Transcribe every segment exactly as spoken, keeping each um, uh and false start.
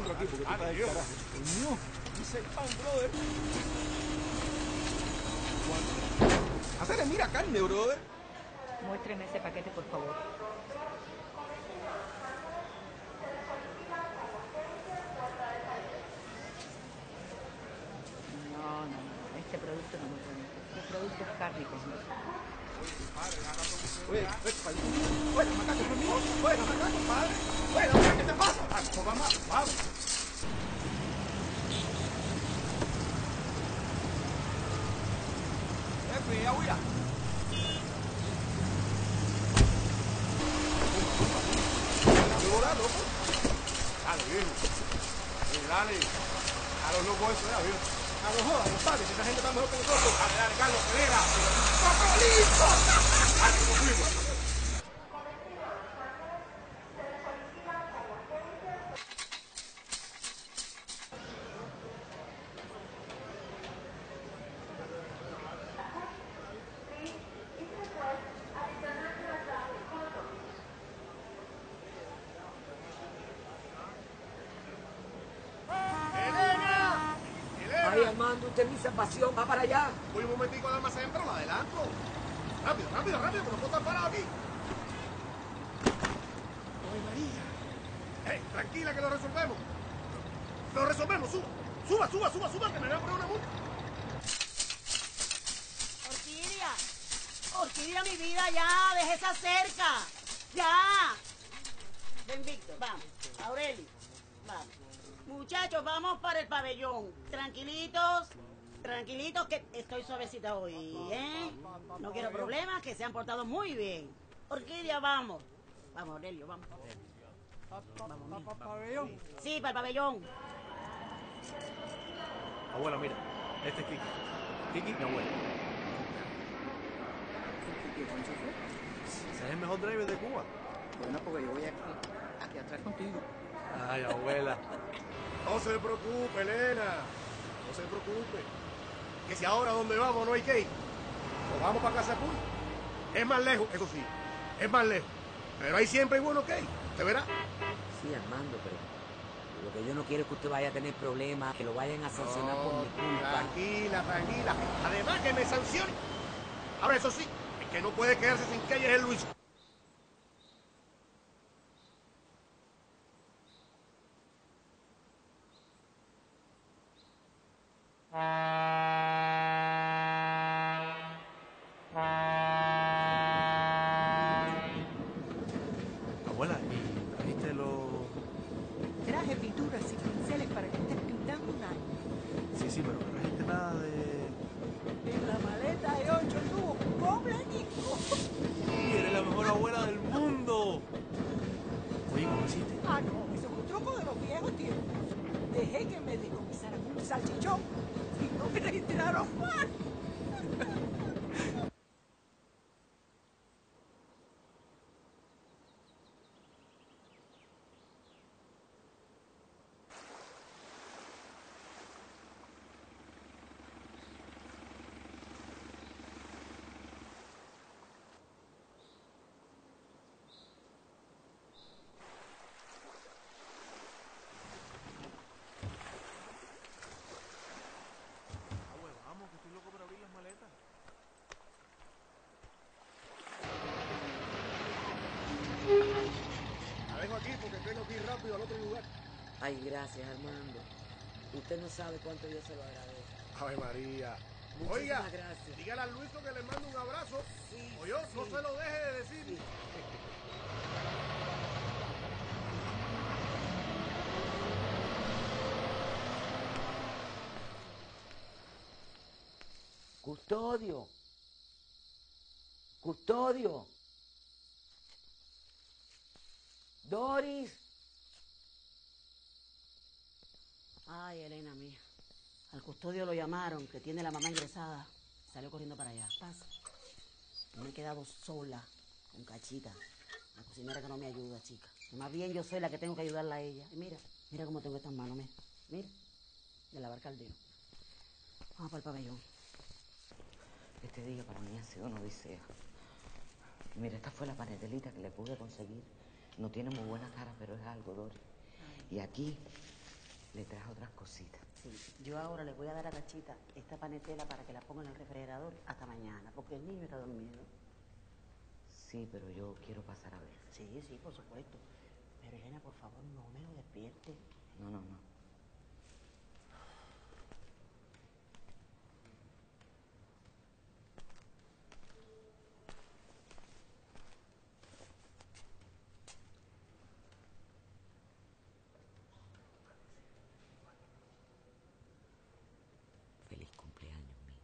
otro aquí porque tú estás del carajo. Coño, dice el pan, brother. Hacerle mira carne, brother. Muéstreme ese paquete, por favor. No, no, no, este producto no me permite. Este producto es cárnicos, ¿no? Oye, compadre. Oye, macaco, ¿es mío? Oye, macaco, compadre. Oye, ¿qué te pasa? Ah, pues vamos, vamos. Eh, cuidado, mira. Dale, viejo. Dale, dale. A los locos eso, ya, viejo. A los jodas, compadre, si esa gente está mejor que nosotros. Dale, dale, Carlos, acelera. ¡Papelito! Dale, nos fuimos. Ay, Armando, usted mi salvación, va para allá. Voy un momentico al almacén, pero lo adelanto. Rápido, rápido, rápido, que no puedo estar parado aquí. Ay, María. Hey, tranquila que lo resolvemos. Lo resolvemos, suba. Suba, suba, suba, suba, que me voy a poner una multa. Orquídea, Orquídea, mi vida, ya, deje esa cerca. Ya. Ven, Víctor, vamos. Aurelio, vamos. Muchachos, vamos para el pabellón. Tranquilitos, tranquilitos, que estoy suavecita hoy, ¿eh? No quiero problemas, que se han portado muy bien. Orquídea, vamos. Vamos, Aurelio, vamos. Vamos, ¿para el pabellón? Sí, para el pabellón. Abuela, mira, este es Kiki. Kiki, mi abuela. Ese es el mejor driver de Cuba. Bueno, porque yo voy aquí, aquí atrás contigo. Ay, abuela. No se preocupe, Elena. No se preocupe. Que si ahora donde vamos no hay que ir, nos vamos para Casa Pul. Es más lejos, eso sí. Es más lejos. Pero ahí siempre hay bueno que ir. ¿Usted verá? Sí, Armando, pero lo que yo no quiero es que usted vaya a tener problemas, que lo vayan a sancionar por mi culpa. Tranquila, tranquila. Además que me sancione. Ahora, eso sí, el que no puede quedarse sin calle es el Luis. Abuela, ¿y trajiste los...? Traje pinturas y pinceles para que estés pintando un año. Sí, sí, pero no trajiste nada de... En la maleta hay ocho tubos con blanco. ¡Y eres la mejor abuela del mundo! Oye, ¿cómo hiciste? Ah, no, eso es un truco de los viejos tiempos. Dejé que me decomisaran un salchichón y no me registraron mal. Abuela, vamos, que estoy loco por abrir las maletas. La dejo aquí porque tengo que ir rápido al otro lugar. Ay, gracias, Armando. Usted no sabe cuánto yo se lo agradezco. Ave María. Muchísimas Oiga, gracias. dígale a Luiso que le mando un abrazo. Sí, O yo, no sí. se lo deje de decir. Sí. Custodio. Custodio. Doris. Ay, Elena mía. Al custodio lo llamaron, que tiene la mamá ingresada. Salió corriendo para allá. Pasa. Me he quedado sola con Cachita. La cocinera que no me ayuda, chica. Más bien yo soy la que tengo que ayudarla a ella. Y mira, mira cómo tengo estas manos, mira. Mira, de lavar caldero. Vamos para el pabellón. Este día para mí ha sido una odisea. Mira, esta fue la panetelita que le pude conseguir. No tiene muy buena cara, pero es algo, Doris. Y aquí Le traje otras cositas. Sí, yo ahora le voy a dar a Tachita esta panetela para que la ponga en el refrigerador hasta mañana, porque el niño está dormido. Sí, pero yo quiero pasar a ver. Sí, sí, por supuesto. Pero Elena, por favor, no me lo despierte. No, no, no. Feliz cumpleaños, mío.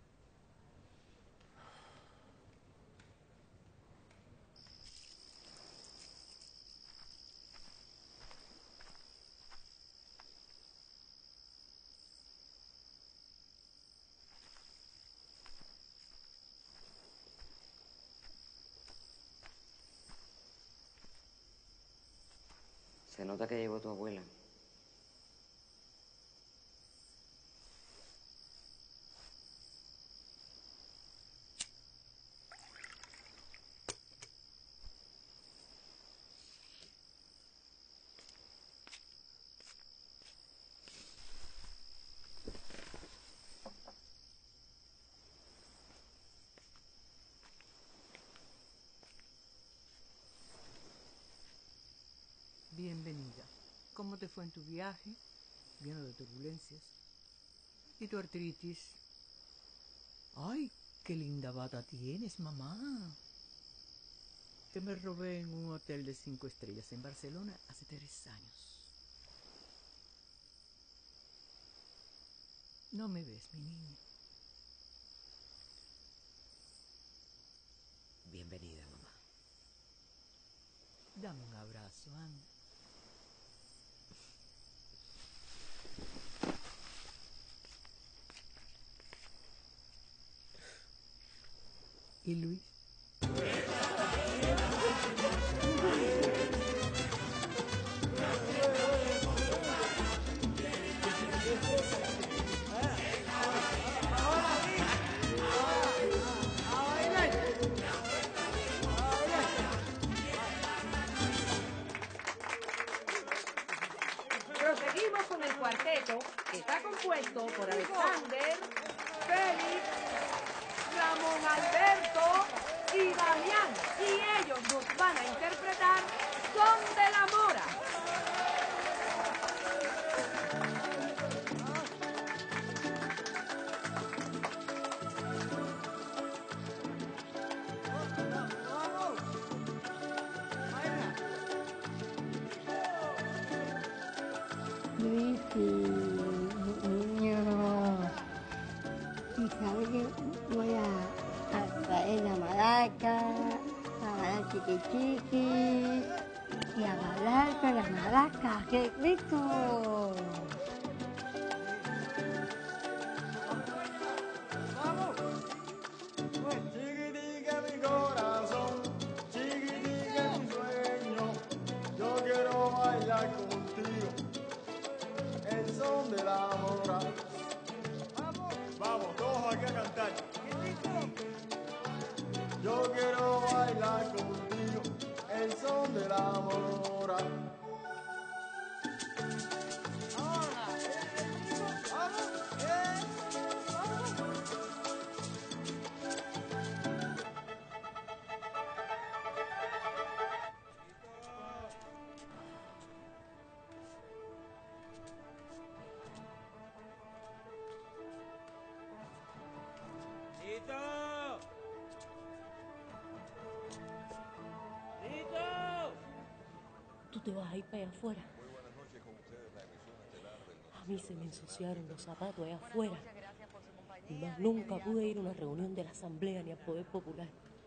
Se nota que llegó tu abuela. Bienvenida. ¿Cómo te fue en tu viaje? Lleno de turbulencias. ¿Y tu artritis? ¡Ay, qué linda bata tienes, mamá! Que me robé en un hotel de cinco estrellas en Barcelona hace tres años. No me ves, mi niña. Bienvenida, mamá. Dame un abrazo, anda. ¿Y Luis? Proseguimos con el cuarteto, que está compuesto por Alexander, Félix, Ramón Alberto y Damián. Y ellos nos van a interpretar Son de la Mora. Luis y niño, y sabe que voy a, a traer la maraca, la maraca chiqui chiqui, y a bailar con la maraca, ¡qué rico! Chiquitica mi corazón, chiquitica mi sueño, yo quiero bailar contigo, el son de la mora. Vamos, vamos, todos aquí a cantar. Yo quiero bailar contigo, el son de la mora. Tú te vas a ir para allá afuera. A mí se me ensuciaron los zapatos allá afuera. Y más nunca pude ir a una reunión de la Asamblea ni al Poder Popular.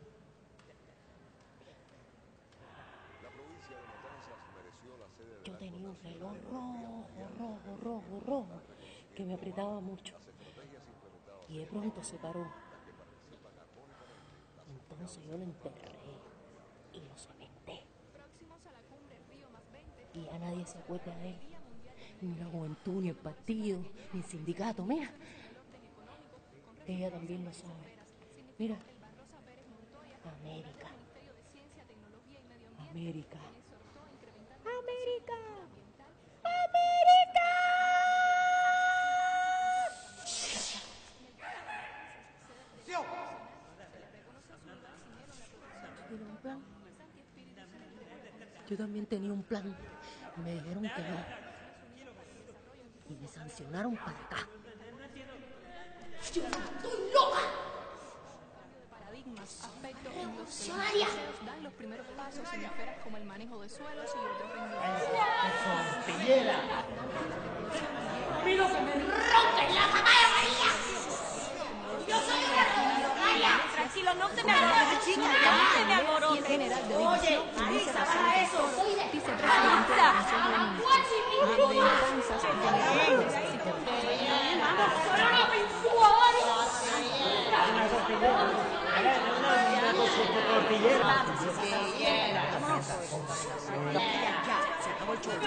Yo tenía un reloj rojo, rojo, rojo, rojo, que me apretaba mucho. Y de pronto se paró. Entonces yo lo enterré y lo cementé. Y ya nadie se acuerda de él. Ni la juventud, ni el partido, ni el sindicato. Mira, ella también lo sabe. Mira, América. América. América. América. Yo también tenía un plan. Y me dijeron que no. Y me sancionaron para acá. ¡Yo estoy loca! Paradigmas, aspectos en los que los museos dan los primeros pasos en esferas como el manejo de suelos y otros rendimientos. ¡Pido que me rompen la papaya, María! ¡Yo soy una revolucionaria! Tranquilo, no se me alborote, chica, no se me alborote. General de Oye, División, Marisa, baja eso. vicepresidente de la Consejo de Ministros, de Danzas, general de ¡Vamos, soy una pintura! Ya, ya, se acabó el show.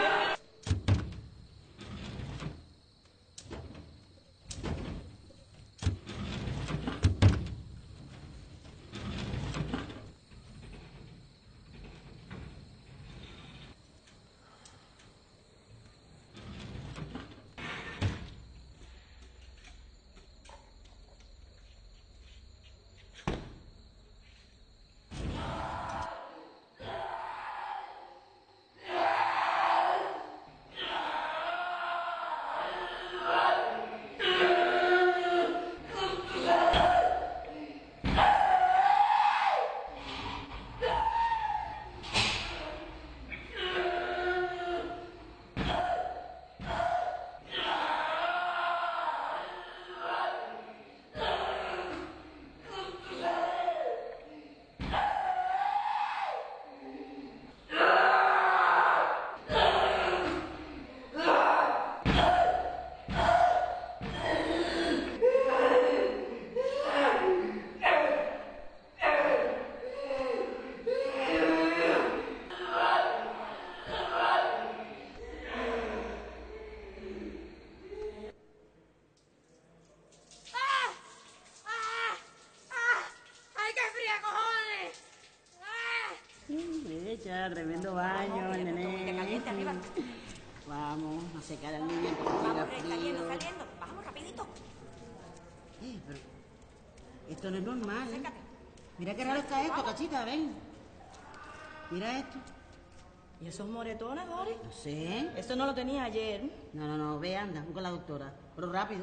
Tremendo baño, el nene. Vamos a secar al niño porque tenga frío. Saliendo, saliendo. Vamos, rapidito. Eh, pero esto no es normal, ¿eh? Mira qué raro está esto, cachita, ven. Mira esto. ¿Y esos moretones, Doris? No sé. Eso no lo tenía ayer. No, no, no, ve, anda, con la doctora. Pero rápido.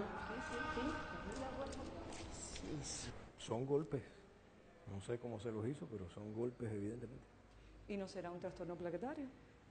Sí, sí. Son golpes. No sé cómo se los hizo, pero son golpes, evidentemente. ¿Y no será un trastorno plaquetario?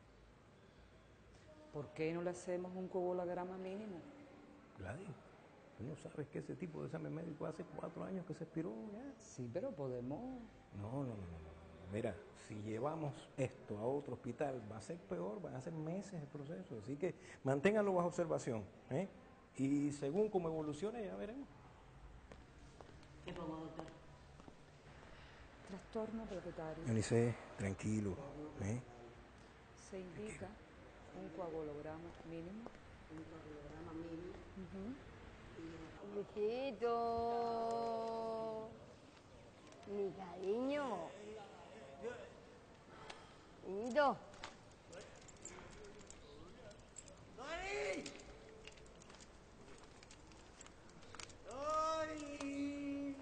¿Por qué no le hacemos un coagulograma mínimo? Gladys, tú no sabes que ese tipo de examen médico hace cuatro años que se expiró ya. Sí, pero podemos... No, no, no, no. Mira, si llevamos esto a otro hospital, va a ser peor, van a ser meses el proceso. Así que manténganlo bajo observación, ¿eh? Y según cómo evolucione, ya veremos. ¿Qué pongo, doctor? Trastorno plaquetario. Eunice, tranquilo, ¿eh? Se indica un coagulograma mínimo. Un coagulograma mínimo. Uh-huh. Luisito, mi cariño. Luisito. ¡Dori! ¡Dori!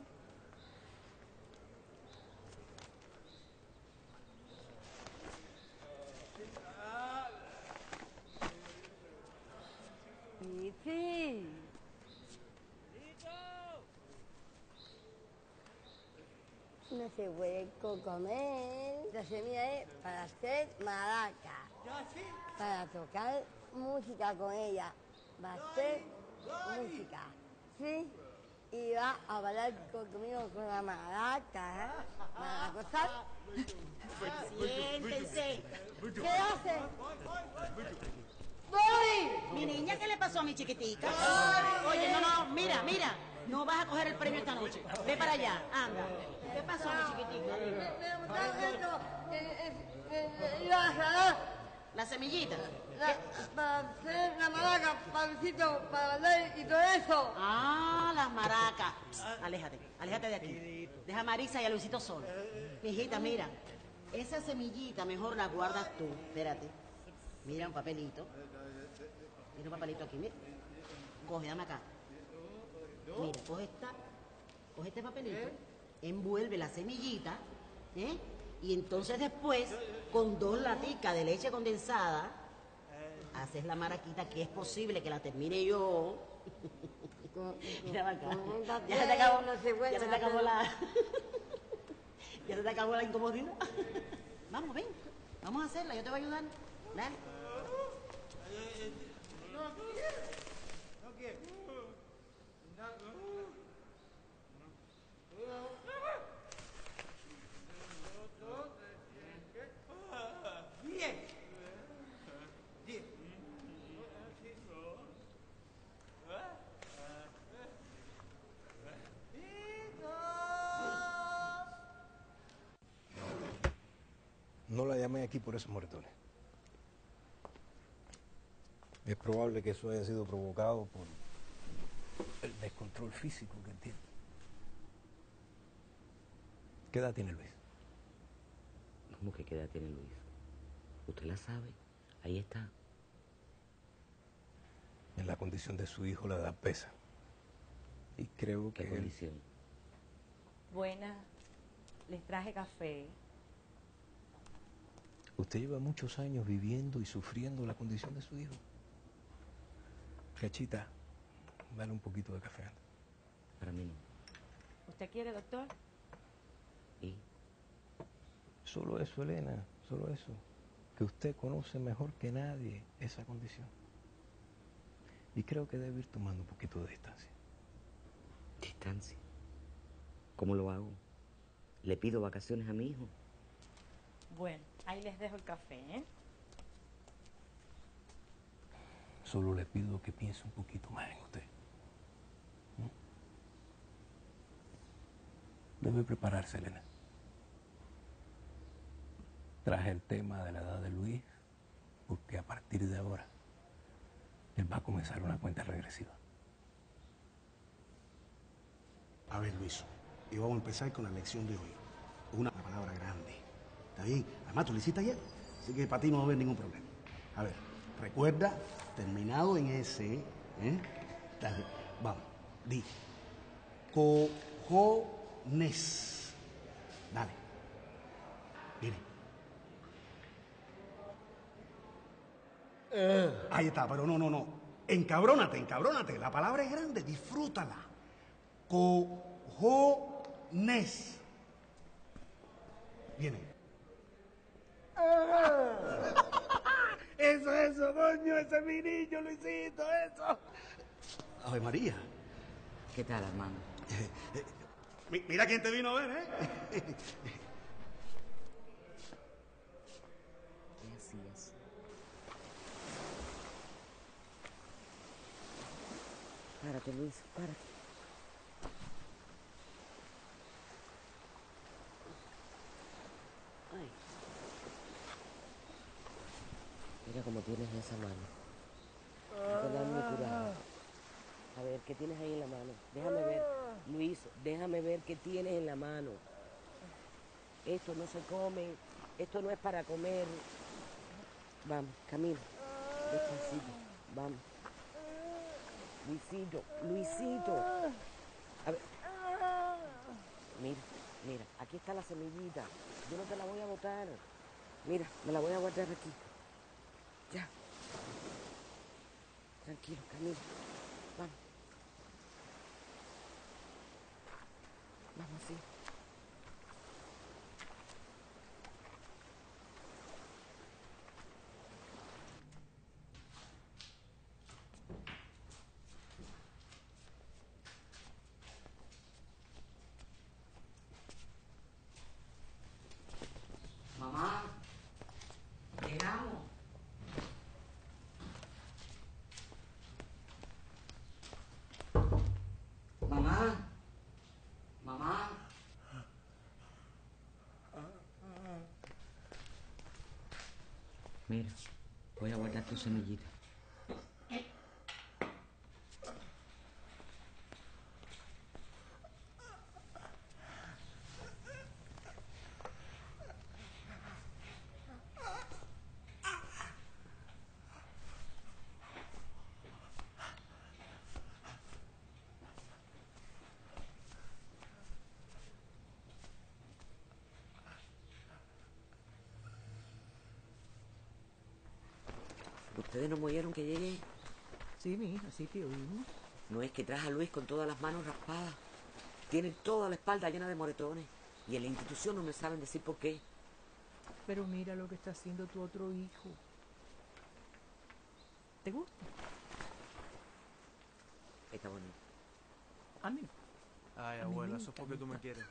Sí. No se puede comer. La semilla es para hacer maraca. Para tocar música con ella. Va a hacer música. ¿Sí? Y va a bailar conmigo con la maraca. ¿Eh? ¿Para gozar? Siéntense. ¿Qué hace? ¡Voy! Mi niña, ¿qué le pasó a mi chiquitica? Oye, no, no, mira, mira. No vas a coger el premio esta noche. Ve para allá, anda. ¿Qué pasó, mi chiquitica? La semillita. La, para hacer la maraca, pancito, para bailar y todo eso. Ah, las maracas. Aléjate, aléjate de aquí. Deja a Marisa y a Luisito solo. Hijita, mira. Esa semillita mejor la guardas tú. Espérate. Mira un papelito. Mira un papelito aquí, mira. Coge, dame acá. Mira, coge esta. Coge este papelito. Envuelve la semillita. ¿Eh? Y entonces después, con dos laticas de leche condensada, haces la maraquita, que es posible que la termine yo. Mira acá. Ya se te acabó, no se puede ya se te acabó la... ya se te acabó la incomodidad. Vamos, ven. Vamos a hacerla, yo te voy a ayudar. Dale. No quiero. No quiero. Bien. Bien. No la llamé aquí por esos moretones. Es probable que eso haya sido provocado por el descontrol físico que tiene. ¿Qué edad tiene Luis? ¿Cómo que qué edad tiene Luis? Usted la sabe. Ahí está. En la condición de su hijo la edad pesa. Y creo que ¿Qué él... condición? Buenas, les traje café. Usted lleva muchos años viviendo y sufriendo la condición de su hijo. Cachita, dale un poquito de café. Para mí no. ¿Usted quiere, doctor? ¿Y? Solo eso, Elena, solo eso. Que usted conoce mejor que nadie esa condición. Y creo que debe ir tomando un poquito de distancia. ¿Distancia? ¿Cómo lo hago? ¿Le pido vacaciones a mi hijo? Bueno, ahí les dejo el café, ¿eh? Solo le pido que piense un poquito más en usted. ¿Mm? Debe prepararse, Elena. Traje el tema de la edad de Luis, porque a partir de ahora, él va a comenzar una cuenta regresiva. A ver, Luis, y vamos a empezar con la lección de hoy. Una palabra grande. ¿Está bien? Además, tú lo hiciste ayer, así que para ti no va a haber ningún problema. A ver, recuerda, terminado en ese, ¿eh? Dale, vamos, di. Cojones. Dale. Mire. Ahí está, pero no, no, no. Encabrónate, encabrónate. La palabra es grande, disfrútala. Cojones. Viene. Eso, eso, coño, ese es mi niño, Luisito, eso. Ave María. ¿Qué tal, hermano? Mi- Mira quién te vino a ver, ¿eh? ¿Qué hacías? Párate, Luis, párate. Ay. Mira cómo tienes esa mano. Hay que darme cuidado. A ver, ¿qué tienes ahí en la mano? Déjame ver. Luis, déjame ver qué tienes en la mano. Esto no se come. Esto no es para comer. Vamos, camina. Despacito. Vamos. Luisito, Luisito. A ver. Mira, mira, aquí está la semillita. Yo no te la voy a botar. Mira, me la voy a guardar aquí. Ya. Tranquilo, camina. Vamos. Vamos así. Mamá, llegamos. Mamá, mamá. Mira, voy a guardar tu semillita. ¿Ustedes no me oyeron que llegué? Sí, mi hija, sí te oímos. No es que traje a Luis con todas las manos raspadas. Tiene toda la espalda llena de moretones. Y en la institución no me saben decir por qué. Pero mira lo que está haciendo tu otro hijo. ¿Te gusta? Está bonito. A mí. Ay, A mí abuela, me eso es porque tú me quieres.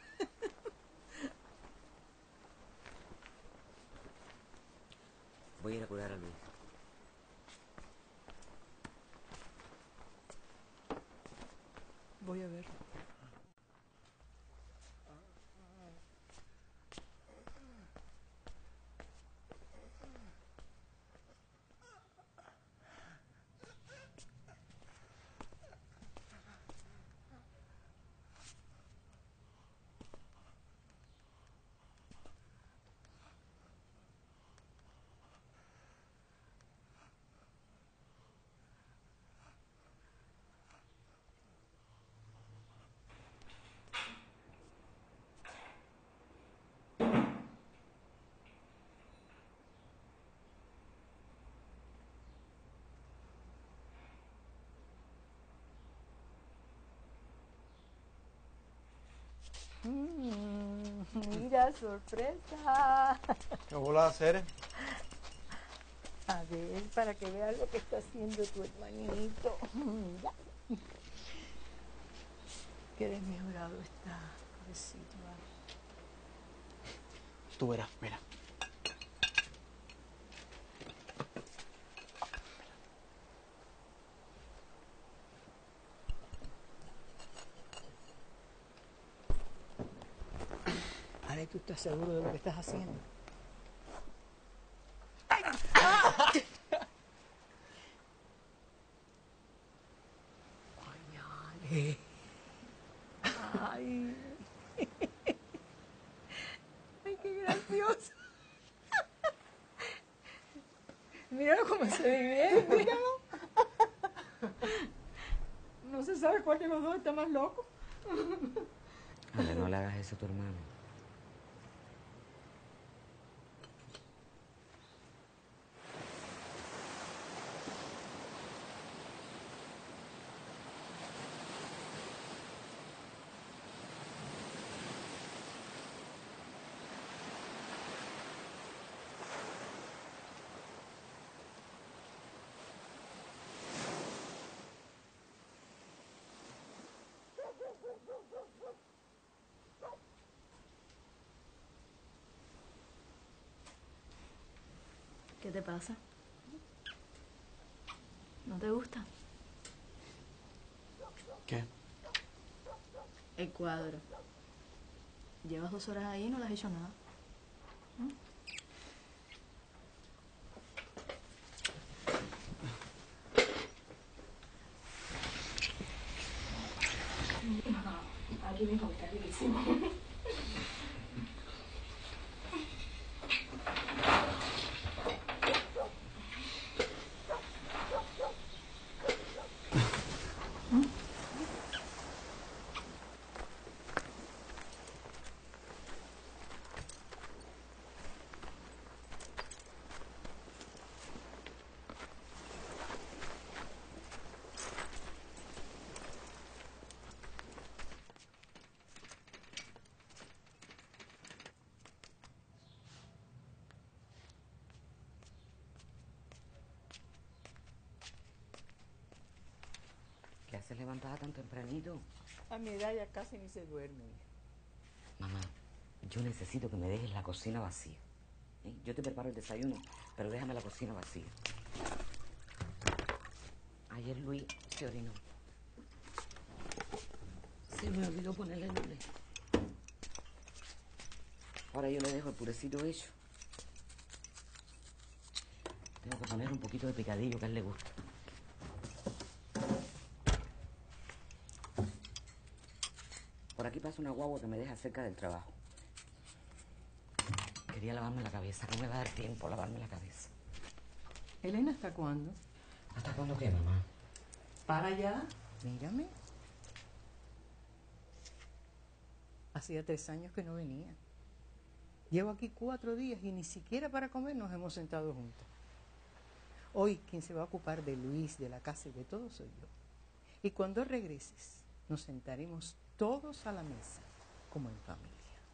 Voy a ir a cuidar a Luis. Voy a ver. Mm, mira, sorpresa. ¿Qué volá a hacer? A ver, para que veas lo que está haciendo tu hermanito. Mira. Qué desmejorado está, pobrecito. Tú verás, mira. Ale, ¿tú estás seguro de lo que estás haciendo? Ay, Ale. Ay. Ay, qué gracioso. Míralo cómo se divierte. Míralo. No se sabe cuál de los dos está más loco. Ale, no le hagas eso a tu hermano. ¿Qué te pasa? ¿No te gusta? ¿Qué? El cuadro. Llevas dos horas ahí y no le has hecho nada. ¿Mm? Aquí mismo está riquísimo. ¿Qué haces levantada tan tempranito? A mi edad ya casi ni se duerme. Mamá, yo necesito que me dejes la cocina vacía. ¿Eh? Yo te preparo el desayuno, pero déjame la cocina vacía. Ayer Luis se orinó. Se me olvidó ponerle el nombre. Ahora yo le dejo el purecito hecho. Tengo que poner un poquito de picadillo que a él le gusta. Por aquí pasa una guagua que me deja cerca del trabajo. Quería lavarme la cabeza, no me va a dar tiempo a lavarme la cabeza. Elena, ¿hasta cuándo? ¿Hasta cuándo qué, mamá? Para allá, mírame. Hacía tres años que no venía. Llevo aquí cuatro días y ni siquiera para comer nos hemos sentado juntos. Hoy quien se va a ocupar de Luis, de la casa y de todo soy yo. Y cuando regreses, nos sentaremos todos a la mesa, como en familia.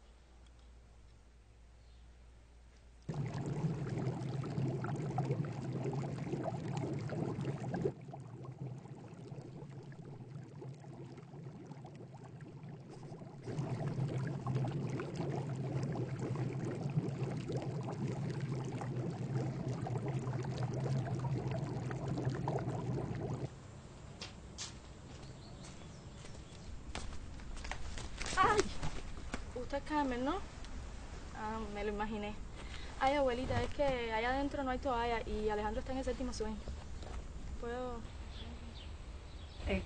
¡Ay! Usted es Carmen, ¿no? Ah, me lo imaginé. Ay, abuelita, es que allá adentro no hay toalla y Alejandro está en el séptimo sueño. ¿Puedo...? Eh.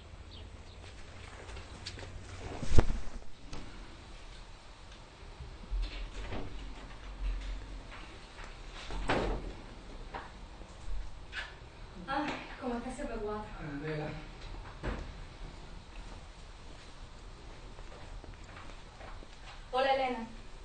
Ay, ¿cómo está ese pecuado? Hola, Elena.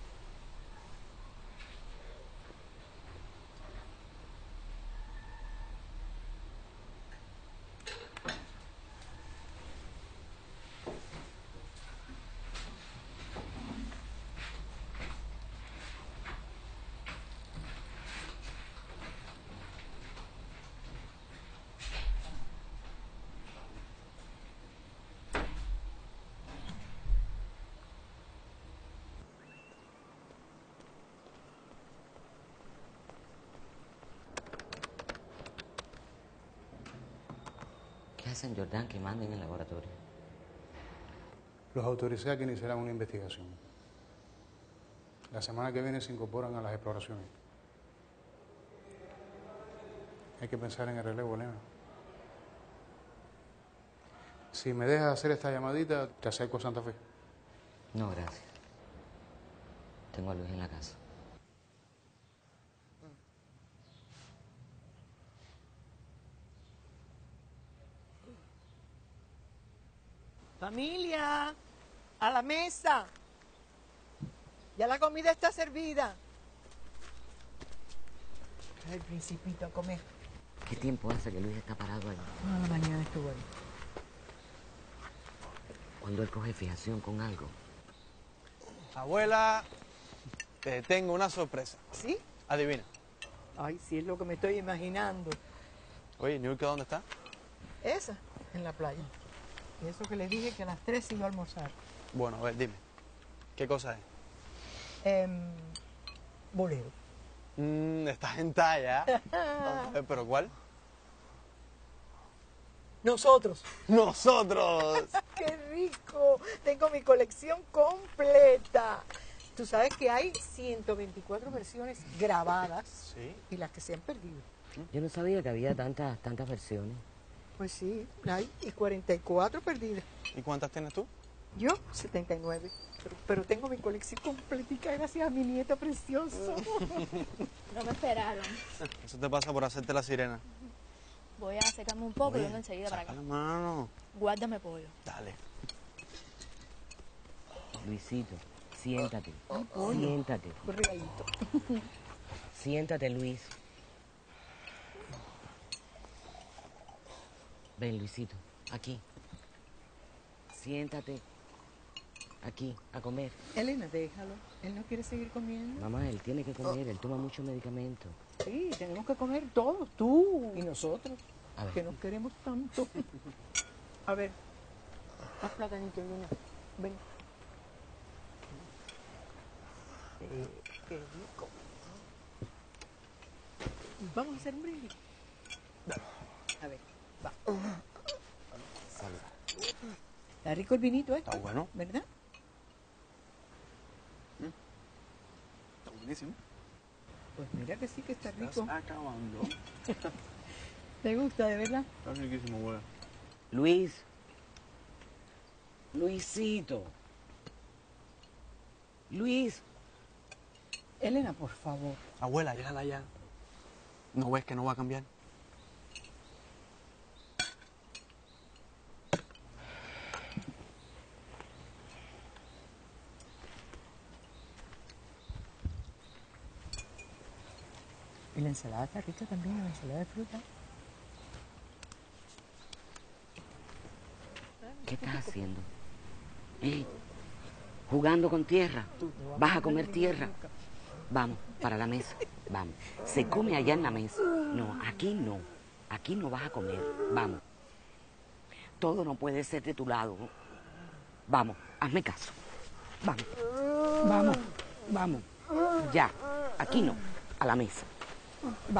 ¿Qué hacen, Jordán, que manden en el laboratorio? Los autoricé a que iniciarán una investigación. La semana que viene se incorporan a las exploraciones. Hay que pensar en el relevo, Elena. Si me dejas hacer esta llamadita, te acerco a Santa Fe. No, gracias. Tengo a Luis en la casa. Familia, a la mesa. Ya la comida está servida. El principito a comer. ¿Qué tiempo hace que Luis está parado ahí? No, la mañana estuvo ahí. Cuando él coge fijación con algo. Abuela, te tengo una sorpresa. ¿Sí? Adivina. Ay, sí, es lo que me estoy imaginando. Oye, ¿Niurka dónde está? Esa, en la playa. Y eso que le dije que a las tres iba a almorzar. Bueno, a ver, dime. ¿Qué cosa es? Eh, bolero. Mmm, estás en talla. A ver, ¿pero cuál? Nosotros. ¡Nosotros! ¡Qué rico! Tengo mi colección completa. Tú sabes que hay ciento veinticuatro versiones grabadas. Sí. Y las que se han perdido. Yo no sabía que había tantas, tantas versiones. Pues sí, hay y cuarenta y cuatro perdidas. ¿Y cuántas tienes tú? Yo, setenta y nueve. Pero, pero tengo mi colección completica gracias a mi nieto precioso. No me esperaron. Eso te pasa por hacerte la sirena. Voy a secarme un poco y vengo enseguida para Saca acá. la mano. Guárdame pollo. Dale. Luisito, siéntate. Ay, pollo. Siéntate. Regalito. Siéntate, Luis. Ven, Luisito, aquí. Siéntate. Aquí, a comer. Elena, déjalo. Él no quiere seguir comiendo. Mamá, él tiene que comer, él toma mucho medicamento. Sí, tenemos que comer todos, tú y nosotros, A ver. que nos queremos tanto. A ver, haz platanito, Elena. Ven. Eh, qué rico. Vamos a hacer un brindis. A ver, va. Salud. Está rico el vinito este. Está bueno. ¿Verdad? Está buenísimo. Pues mira que sí que está rico. Estás acabando. ¿Te gusta, de verdad? Está riquísimo, abuela. Luis. Luisito. Luis. Elena, por favor. Abuela, déjala ya. ¿No ves que no va a cambiar? Y la ensalada está rica también, la ensalada de fruta. ¿Qué estás haciendo? ¿Eh? ¿Jugando con tierra? ¿Vas a comer tierra? Vamos, para la mesa. Vamos. Se come allá en la mesa. No, aquí no. Aquí no vas a comer. Vamos. Todo no puede ser de tu lado. Vamos, hazme caso. Vamos. Vamos. Vamos. Ya. Aquí no. A la mesa. Va.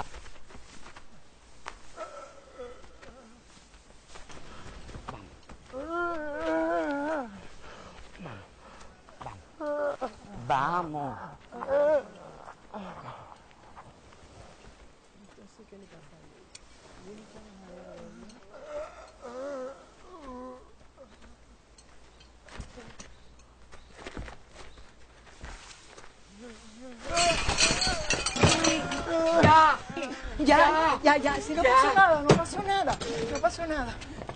Vamos. Ya, ya, ya, ya, si no pasó nada, no pasó nada, no pasó nada.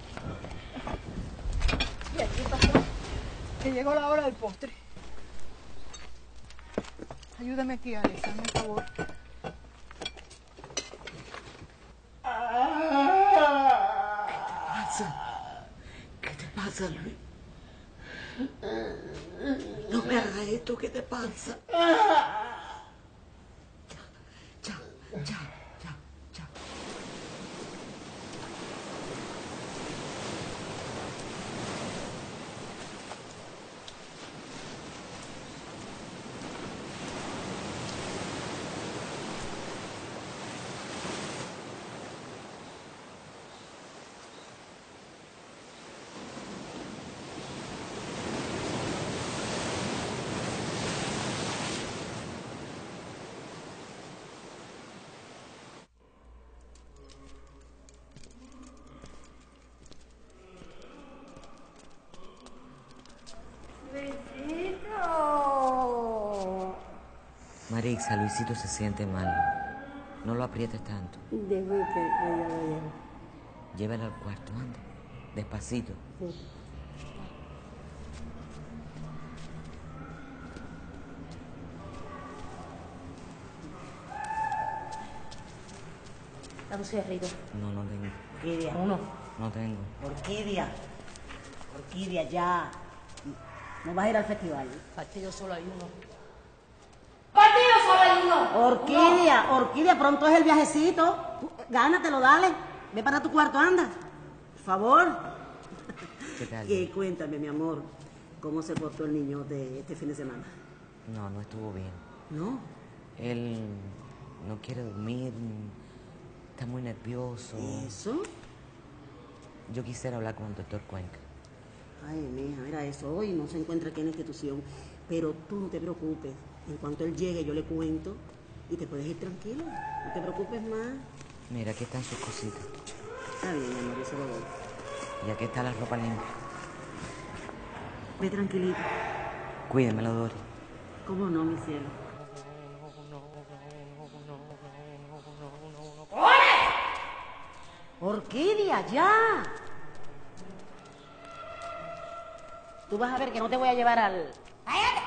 Bien, ¿qué pasó? Que llegó la hora del postre. Ayúdame aquí, Alex, hazme un favor. ¿Qué te pasa, Luis? No me hagas esto, ¿qué te pasa? Ya, ya, ya, ya, ya. Marixa, Luisito se siente mal. No lo aprietes tanto. Dejo que ella lo lleve. Llévala al cuarto, anda. Despacito. Sí. Dame un cigarrito. No, no tengo. Orquídea. Uno. No tengo. Orquídea. Orquídea, ya. No vas a ir al festival. Partido solo hay uno. ¡Partido solo hay uno! Orquídea, no. Orquídea, pronto es el viajecito. Gánatelo, dale. Ve para tu cuarto, anda. Por favor. ¿Qué tal? Que cuéntame, mi amor, cómo se portó el niño de este fin de semana. No, no estuvo bien. ¿No? Él no quiere dormir, está muy nervioso. ¿Eso? Yo quisiera hablar con el doctor Cuenca. Ay, mija, mira eso. Hoy no se encuentra aquí en la institución. Pero tú no te preocupes. En cuanto él llegue, yo le cuento y te puedes ir tranquilo. No te preocupes más. Mira, aquí están sus cositas. Está bien, mi amor, yo se lo doy. Y aquí está la ropa limpia. Ve tranquilito. Cuídemelo, Dori. ¿Cómo no, mi cielo? ¡Orquídea, ya! Tú vas a ver que no te voy a llevar al... ¡Cállate!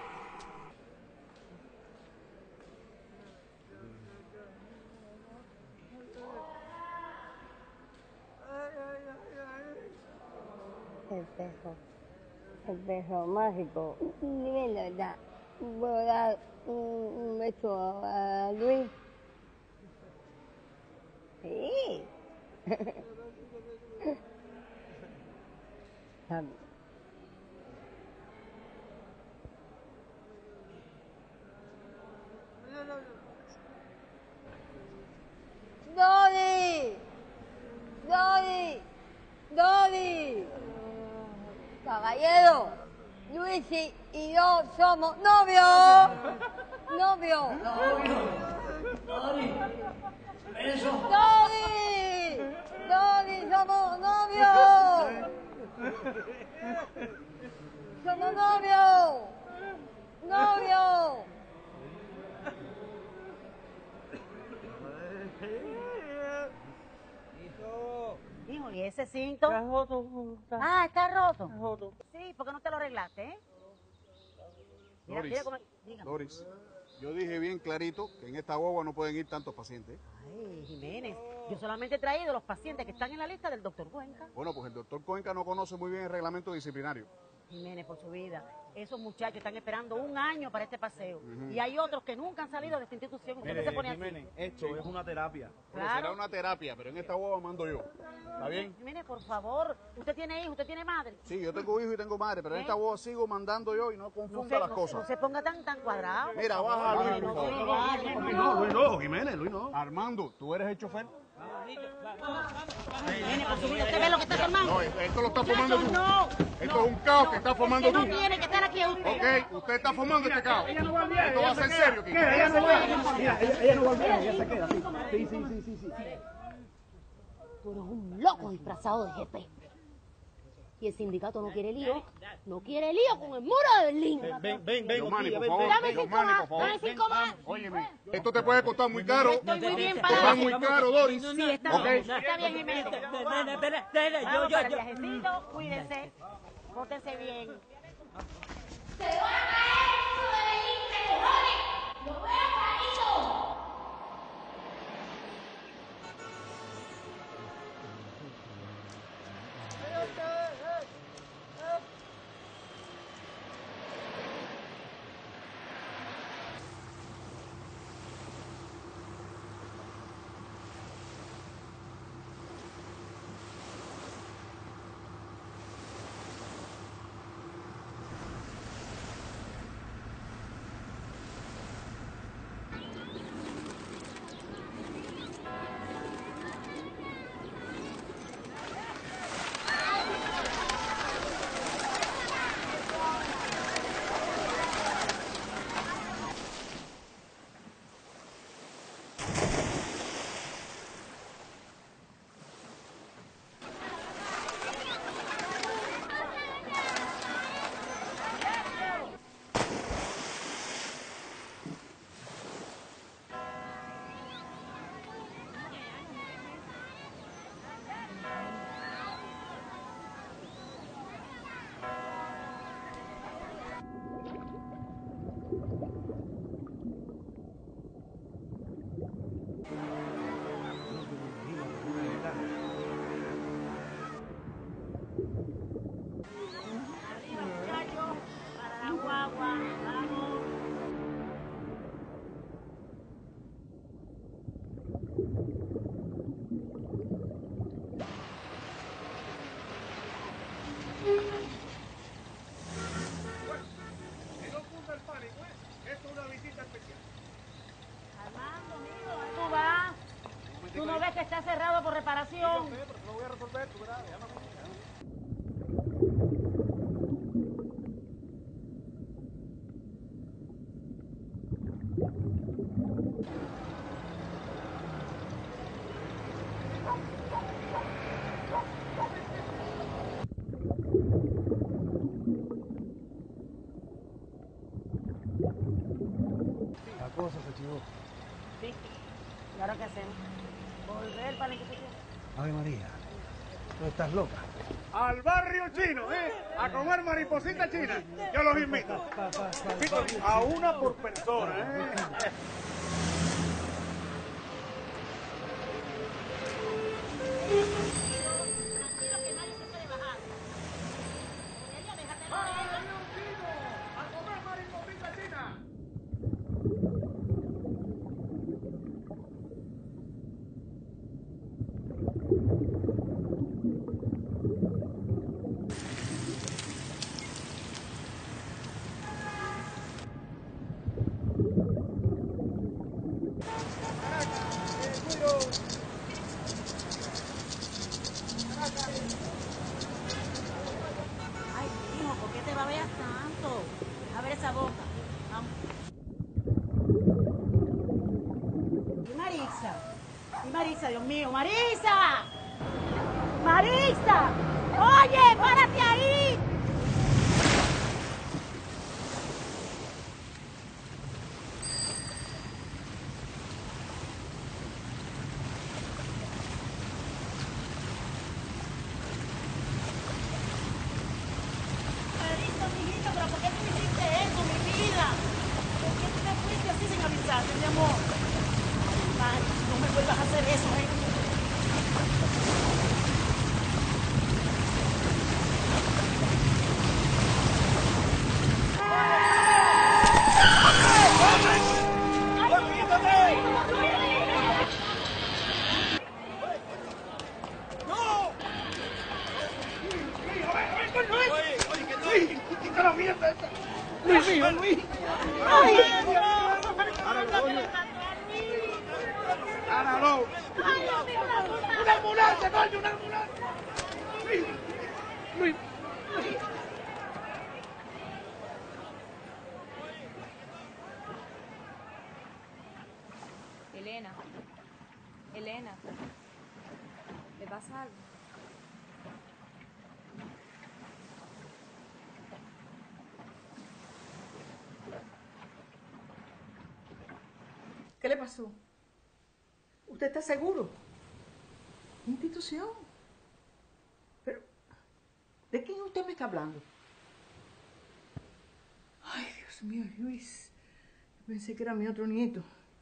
El perro, el perro mágico. Dime la verdad, ¿puedo dar un, un beso a Luis? Sí. ¡Dodi! ¡Dodi! ¡Dodi! Caballero, Luis y, y yo somos novios. Novios. Dodi. Eso. ¡Dodi! ¡Dodi! ¡Somos novios! ¡Somos novios! ¡Novios! Hijo, ¿y ese cinto? Está roto. Ah, ¿está roto? Está roto. Sí, ¿por qué no te lo arreglaste, eh? Mira, Doris, mira cómo... Dígame. Doris, Yo dije bien clarito que en esta guagua no pueden ir tantos pacientes. Ay, Jiménez, yo solamente he traído los pacientes que están en la lista del doctor Cuenca. Bueno, pues el doctor Cuenca no conoce muy bien el reglamento disciplinario. Jiménez, por su vida, esos muchachos están esperando un año para este paseo. Ujú. Y hay otros que nunca han salido de esta institución. ¿Usted qué se pone Jiménez, así? esto es una terapia. Bueno, Claro. será una terapia, pero en esta guagua mando yo. ¿Está bien? Jiménez, por favor, usted tiene hijo, usted tiene madre. Sí, yo tengo hijo y tengo madre, pero en ¿Eh? esta guagua sigo mandando yo y no No confunda se, las no- cosas. no se ponga tan, tan cuadrado. por Mira, favor. baja, Luis, Ay, por no, favor. no, no, Luis no, no, Luis no, Jiménez, Luis no. Armando, ¿tú eres el chofer? Jiménez, por su vida, ¿usted ve lo que está formando? No, esto lo estás formando tú. No. Esto es un caos que estás formando Usted tú. no tiene que estar aquí usted. Ok, usted está formando este caos. Ella no va a enviar, Esto ella va a se ser queda. serio, Kiko. Mira, ella no va a enviar. Mira, ella, ella no va a enviar, ella se queda. Sí, sí, sí, sí, sí. sí. Tú eres un loco disfrazado de jefe. Y el sindicato no quiere lío, no quiere lío con el muro de Berlín. Ven, ven, ven. Giovanni, por favor. Dame cinco Giovanni, más, por favor. dame cinco más. Óyeme, esto te puede costar muy caro. Estoy muy bien Te parada. va muy caro, Doris. Sí, está Ok. bien, está bien, Jiménez. Espera, espera, espera, yo, Vamos yo, para el yo. viajecito, cuídense, pórtense bien. ¡Se van a caer, hijo de Berlín, cojones! ¡Lo veo clarito! Muchachos, para la guagua, vamos. Que no funda el pánico, ¿eh? Esto es una visita especial. Armando, amigo, ¿a dónde tú vas? ¿Tú no ves que está cerrado por reparación? Pero te lo voy a resolver, tú verás. Déjame a mí, déjame a mí. La cosa se chivó. Sí. ¿Y ahora qué hacemos? ¿Volver para el que se quede? Ave María, tú estás loca. Al barrio chino, ¿eh? A comer mariposita china. Yo los invito. Chicos, a una por persona, ¿eh? ¡A comer mariposita china! Ay, hijo, ¿por qué te babeas tanto? Abre esa boca. Vamos. ¿Y Marisa? ¿Y Marisa, Dios mío? ¡Marisa! ¡Marisa! ¡Oye, párate ahí! Marisa, mijito, ¿pero por qué tú me hiciste eso, mi vida? ¿Por qué tú me fuiste así? amor. Ay, no me vuelvas a hacer eso, ¿eh? Luis mío, Luis. Ay, ¡Páralo! ¡Una ambulancia, coño, una ambulancia! Luis, Luis, Luis. Elena, Elena, ¿le pasa algo? ¿Qué le pasó? ¿Usted está seguro? ¿Institución? Pero, ¿de quién usted me está hablando? Ay, Dios mío, Luis. Pensé que era mi otro nieto.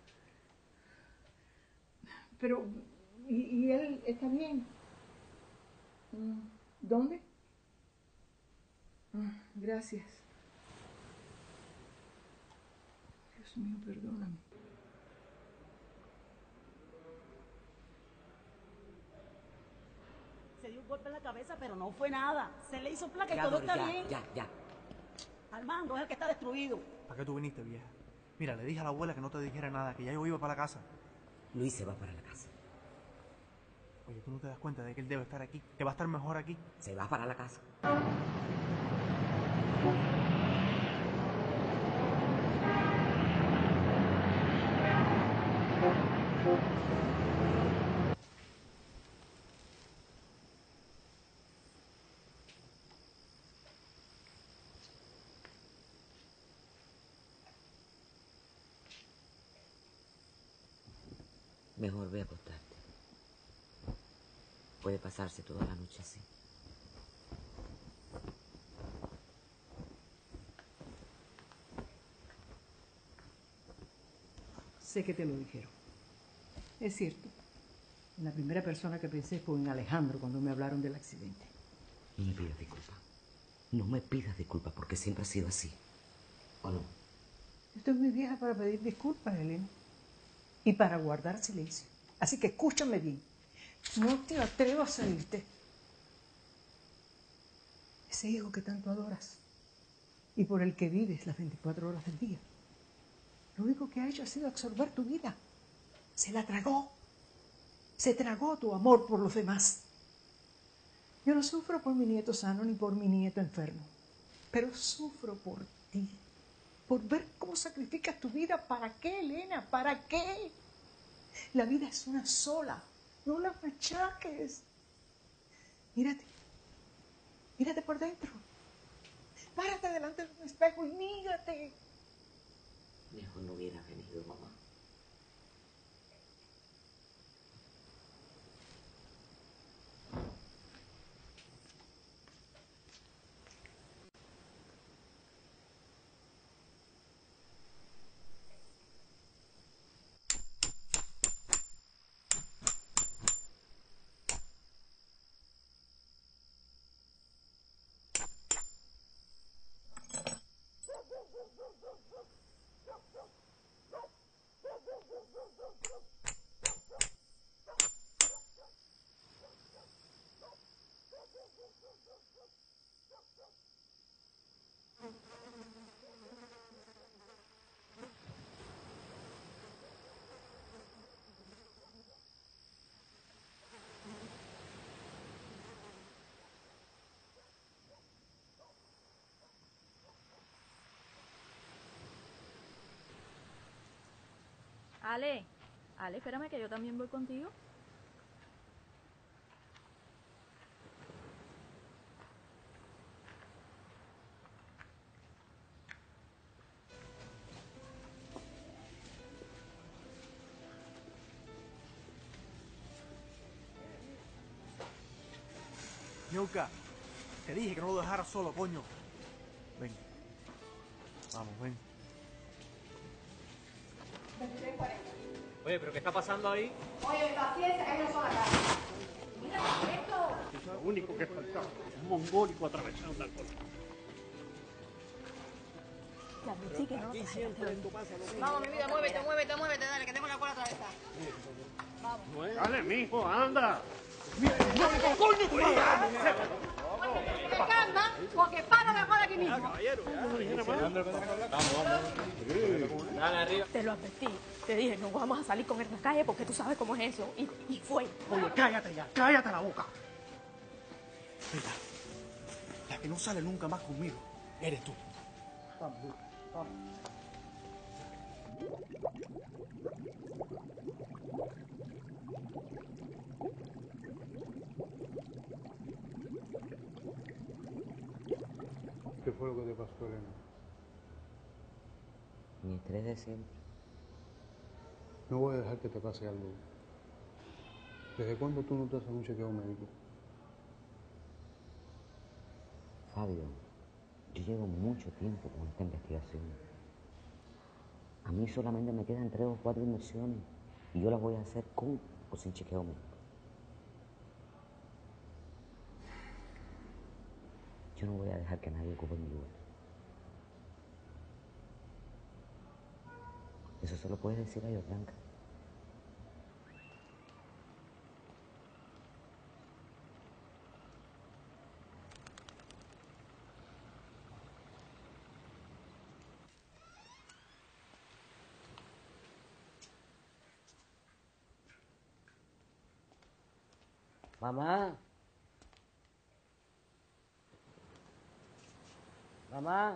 Pero, ¿y, y él está bien? ¿Dónde? Ah, gracias. Dios mío, perdóname. se dio un golpe en la cabeza, pero no fue nada. Se le hizo placa y Ya, todo Doris, está ya, bien. ya, ya. Armando es el que está destruido. ¿Para qué tú viniste, vieja? Mira, le dije a la abuela que no te dijera nada, que ya yo iba para la casa. Luis se va para la casa. Oye, ¿tú no te das cuenta de que él debe estar aquí? ¿Que va a estar mejor aquí? Se va para la casa. Mejor ve a acostarte. Puede pasarse toda la noche así. Sé que te lo dijeron. Es cierto. La primera persona que pensé fue en Alejandro cuando me hablaron del accidente. No me pidas disculpas. No me pidas disculpas porque siempre ha sido así. ¿O no? Estoy muy vieja para pedir disculpas, Elena. Y para guardar silencio. Así que escúchame bien. No te atrevas a irte. Ese hijo que tanto adoras y por el que vives las veinticuatro horas del día, lo único que ha hecho ha sido absorber tu vida. Se la tragó. Se tragó tu amor por los demás. Yo no sufro por mi nieto sano ni por mi nieto enfermo, pero sufro por ti, por ver cómo sacrificas tu vida. ¿Para qué, Elena? ¿Para qué? La vida es una sola. No la machaques. Mírate. Mírate por dentro. Párate delante de un espejo y mírate. Mejor no hubieras venido, mamá. Ale, Ale, espérame que yo también voy contigo. Ñuca, te dije que no lo dejara solo, coño. Ven. Vamos, ven. veintitrés cuarenta Oye, ¿pero qué está pasando ahí? Oye, paciencia, que hay una sola cara. Mira, esto. Eso es lo único que faltaba. Un mongólico atravesando la cola. Ya, mi chica, no Aquí siempre esto pasa lo mismo. Vamos, mi vida, muévete, muévete, muévete, dale, que tengo la cola atravesada. Vamos. Dale, mijo, anda. Mira, no, coño, tu hija. Te calma, porque para la cola aquí mismo. Caballero, Vamos, vamos. Dale, arriba. Te lo advertí. Te dije, no vamos a salir con él en la calle porque tú sabes cómo es eso. Y, y fue. Oye, cállate ya, cállate la boca. Mira, la que no sale nunca más conmigo eres tú. Vamos, vamos. ¿Qué fue lo que te pasó, Elena? Mi estrés de siempre. No voy a dejar que te pase algo. ¿Desde cuándo tú no te haces un chequeo médico? Fabio, yo llevo mucho tiempo con esta investigación. A mí solamente me quedan tres o cuatro inversiones y yo las voy a hacer con o sin chequeo médico. Yo no voy a dejar que nadie ocupe mi lugar. Eso se lo puedes decir a ellos, Blanca. Mamá. Mamá.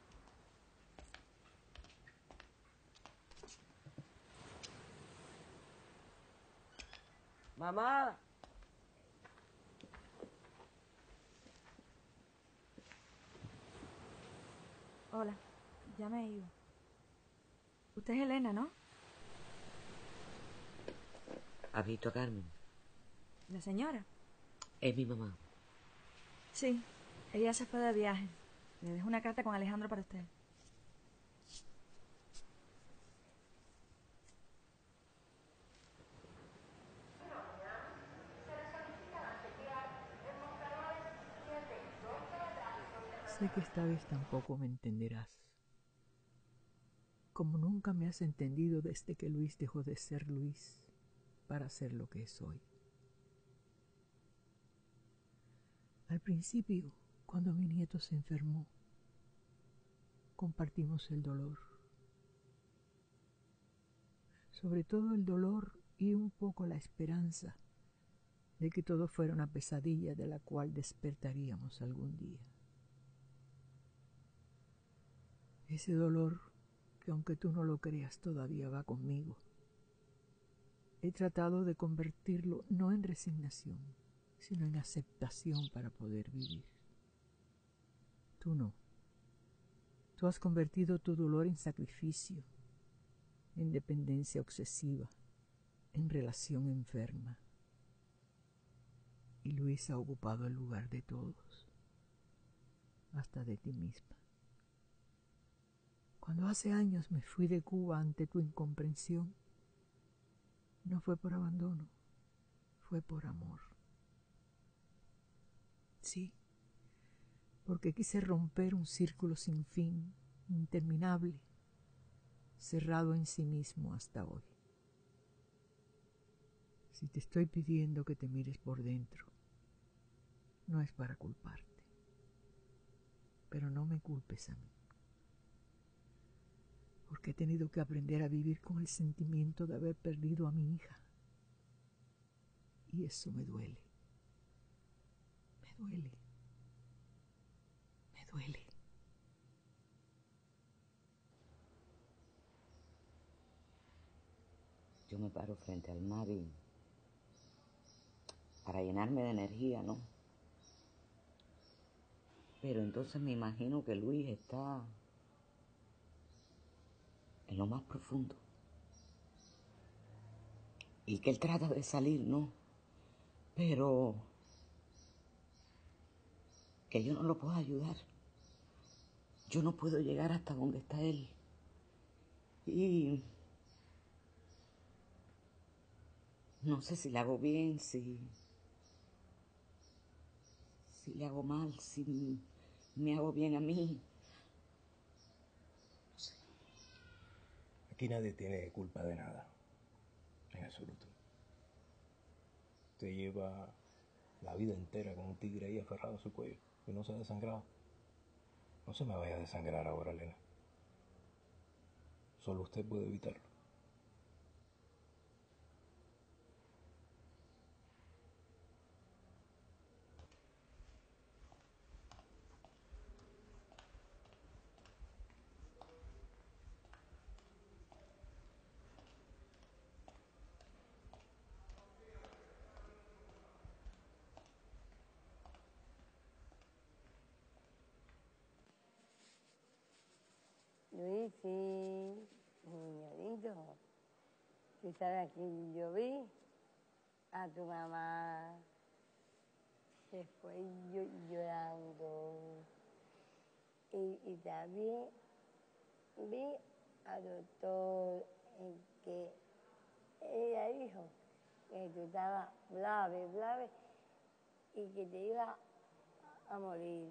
Mamá. Hola, ya me he ido. Usted es Elena, ¿no? ¿Has visto a Carmen? La señora. Es mi mamá. Sí, ella se fue de viaje. Le dejo una carta con Alejandro para usted. Sé que esta vez tampoco me entenderás. Como nunca me has entendido desde que Luis dejó de ser Luis para ser lo que es hoy. Al principio, cuando mi nieto se enfermó, compartimos el dolor. Sobre todo el dolor y un poco la esperanza de que todo fuera una pesadilla de la cual despertaríamos algún día. Ese dolor que, aunque tú no lo creas, todavía va conmigo. He tratado de convertirlo no en resignación, sino en aceptación para poder vivir. Tú no. Tú has convertido tu dolor en sacrificio, en dependencia obsesiva, en relación enferma. Y Luis ha ocupado el lugar de todos, hasta de ti misma. Cuando hace años me fui de Cuba ante tu incomprensión, no fue por abandono, fue por amor. Sí, porque quise romper un círculo sin fin, interminable, cerrado en sí mismo hasta hoy. Si te estoy pidiendo que te mires por dentro, no es para culparte, pero no me culpes a mí, porque he tenido que aprender a vivir con el sentimiento de haber perdido a mi hija. Y eso me duele. Me duele. Me duele. Yo me paro frente al mar y para llenarme de energía, ¿no? Pero entonces me imagino que Luis está en lo más profundo y que él trata de salir, ¿no? Pero que yo no lo puedo ayudar. Yo no puedo llegar hasta donde está él. Y No sé si le hago bien, si... si le hago mal, si me hago bien a mí. No sé. Aquí nadie tiene culpa de nada, en absoluto. Usted lleva la vida entera con un tigre ahí aferrado a su cuello y no se ha desangrado. No se me vaya a desangrar ahora, Elena. Solo usted puede evitarlo. Luis, sí, niño, tú sabes que yo vi a tu mamá, se fue llo- llorando. Y, y también vi al doctor en que ella dijo que tú estabas grave, grave y que te iba a morir.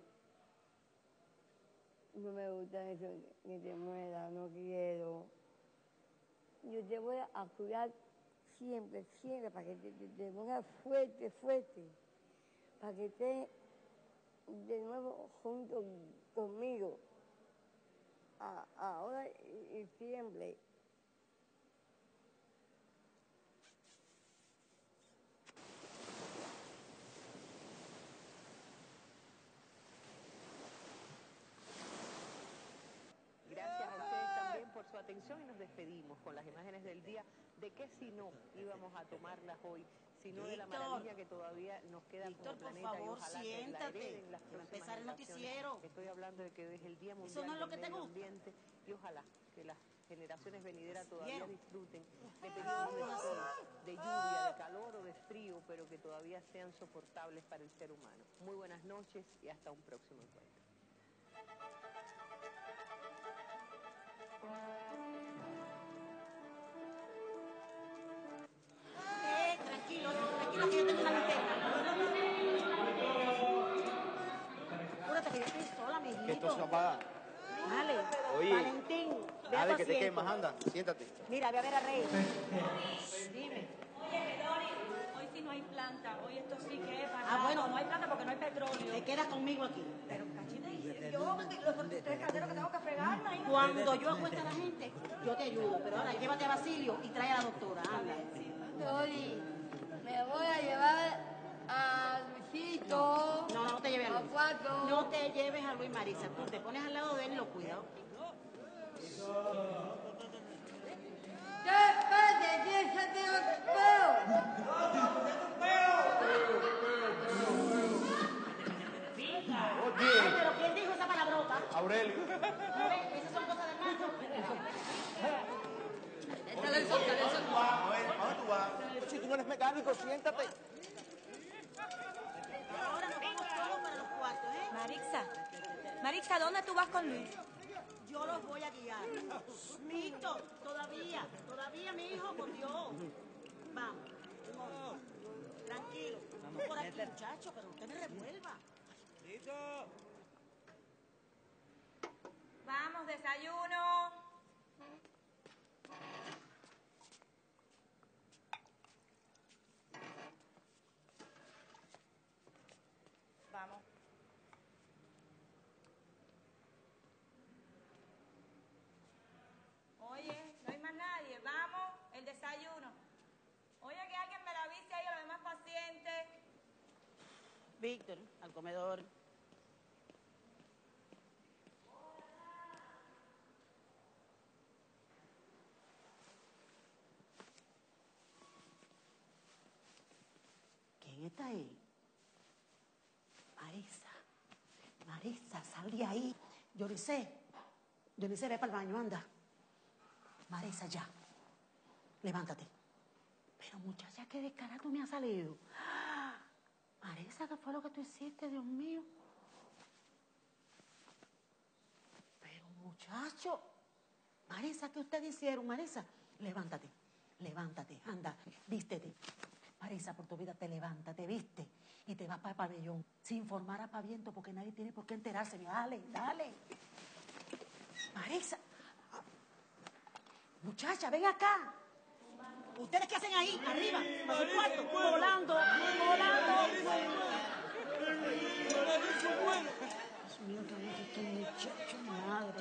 No me gusta eso, que te muera, no quiero. Yo te voy a cuidar siempre, siempre, para que te, te, te pongas fuerte, fuerte, para que estés de nuevo junto conmigo, a, ahora y, y siempre. Gracias a ustedes también por su atención y nos despedimos con las imágenes del día de que si no íbamos a tomarlas hoy, sino de la Víctor. maravilla que todavía nos queda Víctor, como por planeta favor, y ojalá que la siéntate. hereden las Que va a próximas empezar el generaciones. noticiero. Estoy hablando de que desde el Día Mundial ¿Eso no es lo del que te Medio gusta? Ambiente y ojalá que las generaciones venideras todavía ¿Vieron? disfruten de periodos de sol, de lluvia, de calor o de frío, pero que todavía sean soportables para el ser humano. Muy buenas noches y hasta un próximo encuentro. Eh, tranquilo, tranquilo que yo tengo una linterna. Apúrate que yo estoy sola, mi Que esto se apaga. Dale, Oye. Valentín, ve a Dale, tu que te asiento. quemas, anda, siéntate. Mira, ve a ver a Rey. Dime. Oye, Doris, hoy sí no hay planta. Hoy esto sí que es para... Ah, bueno, no hay planta porque no hay petróleo. Te quedas conmigo aquí. Pero, cachita, y yo, los tres calderos que tengo que fregar, imagínate. Cuando yo acuesto a la gente, yo te ayudo. Pero ahora llévate a Basilio y trae a la doctora. Anda. Dori, me voy a llevar a Luisito. No, no, no te lleves a a Luis. Cuatro. No te lleves a Luis, Marisa. Tú te pones al lado de él y lo cuidas. ¿Qué pasa? ¿Quién se te ocupó? Ay, pero ¿quién dijo esa palabrota? Aurelio. ¿No ves? Esas son cosas de macho. Dale el sol, dale el sol. A ver, ¿a dónde tú vas? Si tú no eres mecánico, siéntate. Ahora nos vamos todos para los cuartos, ¿eh? Marixa, Marixa, ¿dónde tú vas con Luis? Yo los voy a guiar. Víctor, todavía, todavía, mi hijo, por Dios. Vamos, un momento. Tranquilo. Vamos por aquí, muchacho, pero usted me revuelva. Vamos, desayuno. Vamos. Oye, no hay más nadie. Vamos, el desayuno. Oye, que alguien me la avise ahí a los demás pacientes. Víctor, al comedor. ¿Quién está ahí? Marisa. Marisa, sal de ahí. Yoricé. Yoricé, ve para el baño, anda. Marisa, ya. Levántate. Pero muchacha, qué descarado me ha salido. Marisa, ¿qué fue lo que tú hiciste, Dios mío? Pero muchacho. Marisa, ¿qué ustedes hicieron, Marisa? Levántate. levántate, anda, vístete. Marisa, por tu vida te levanta, te viste y te vas para el pabellón sin formar apaviento porque nadie tiene por qué enterarse. Dale, dale. Marisa. Muchacha, ven acá. ¿Ustedes qué hacen ahí? Arriba, a su cuarto, volando, volando. Dios mío, qué bonito este muchacho, madre.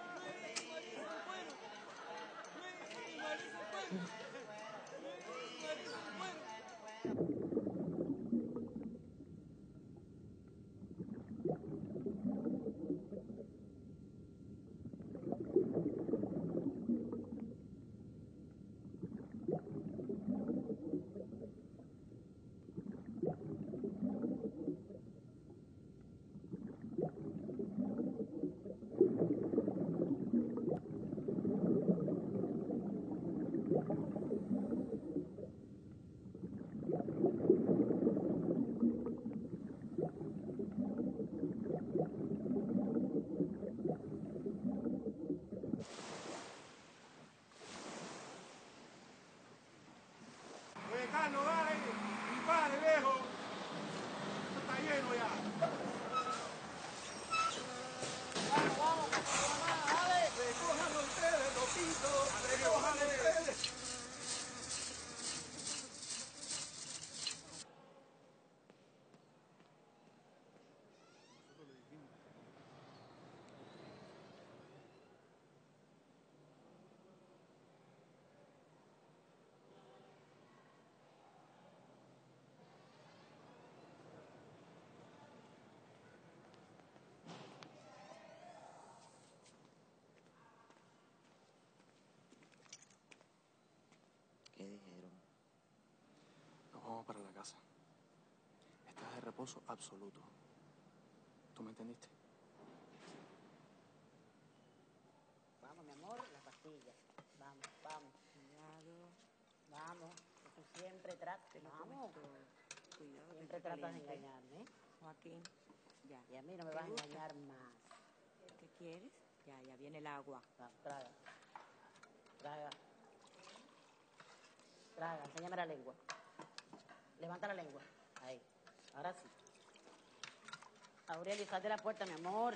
Carlos, dale, dispare, viejo. Esto está lleno ya. Vamos, vamos, dale. Recójanlo ustedes, loquitos. Recójanlo ustedes. ¿Qué dijeron? Nos vamos para la casa. Estás de reposo absoluto. ¿Tú me entendiste? Vamos, mi amor, la pastilla. Vamos, vamos. Cuidado. Vamos, que tú siempre tratas. Vamos. Cuidado. Siempre tratas de engañarme. Joaquín, ya. Y a mí no me vas a engañar más. ¿Qué quieres? Ya, ya viene el agua. Va, traga. Traga. Traga, enséñame la lengua. Levanta la lengua. Ahí. Ahora sí. Aurelio, sal de la puerta, mi amor.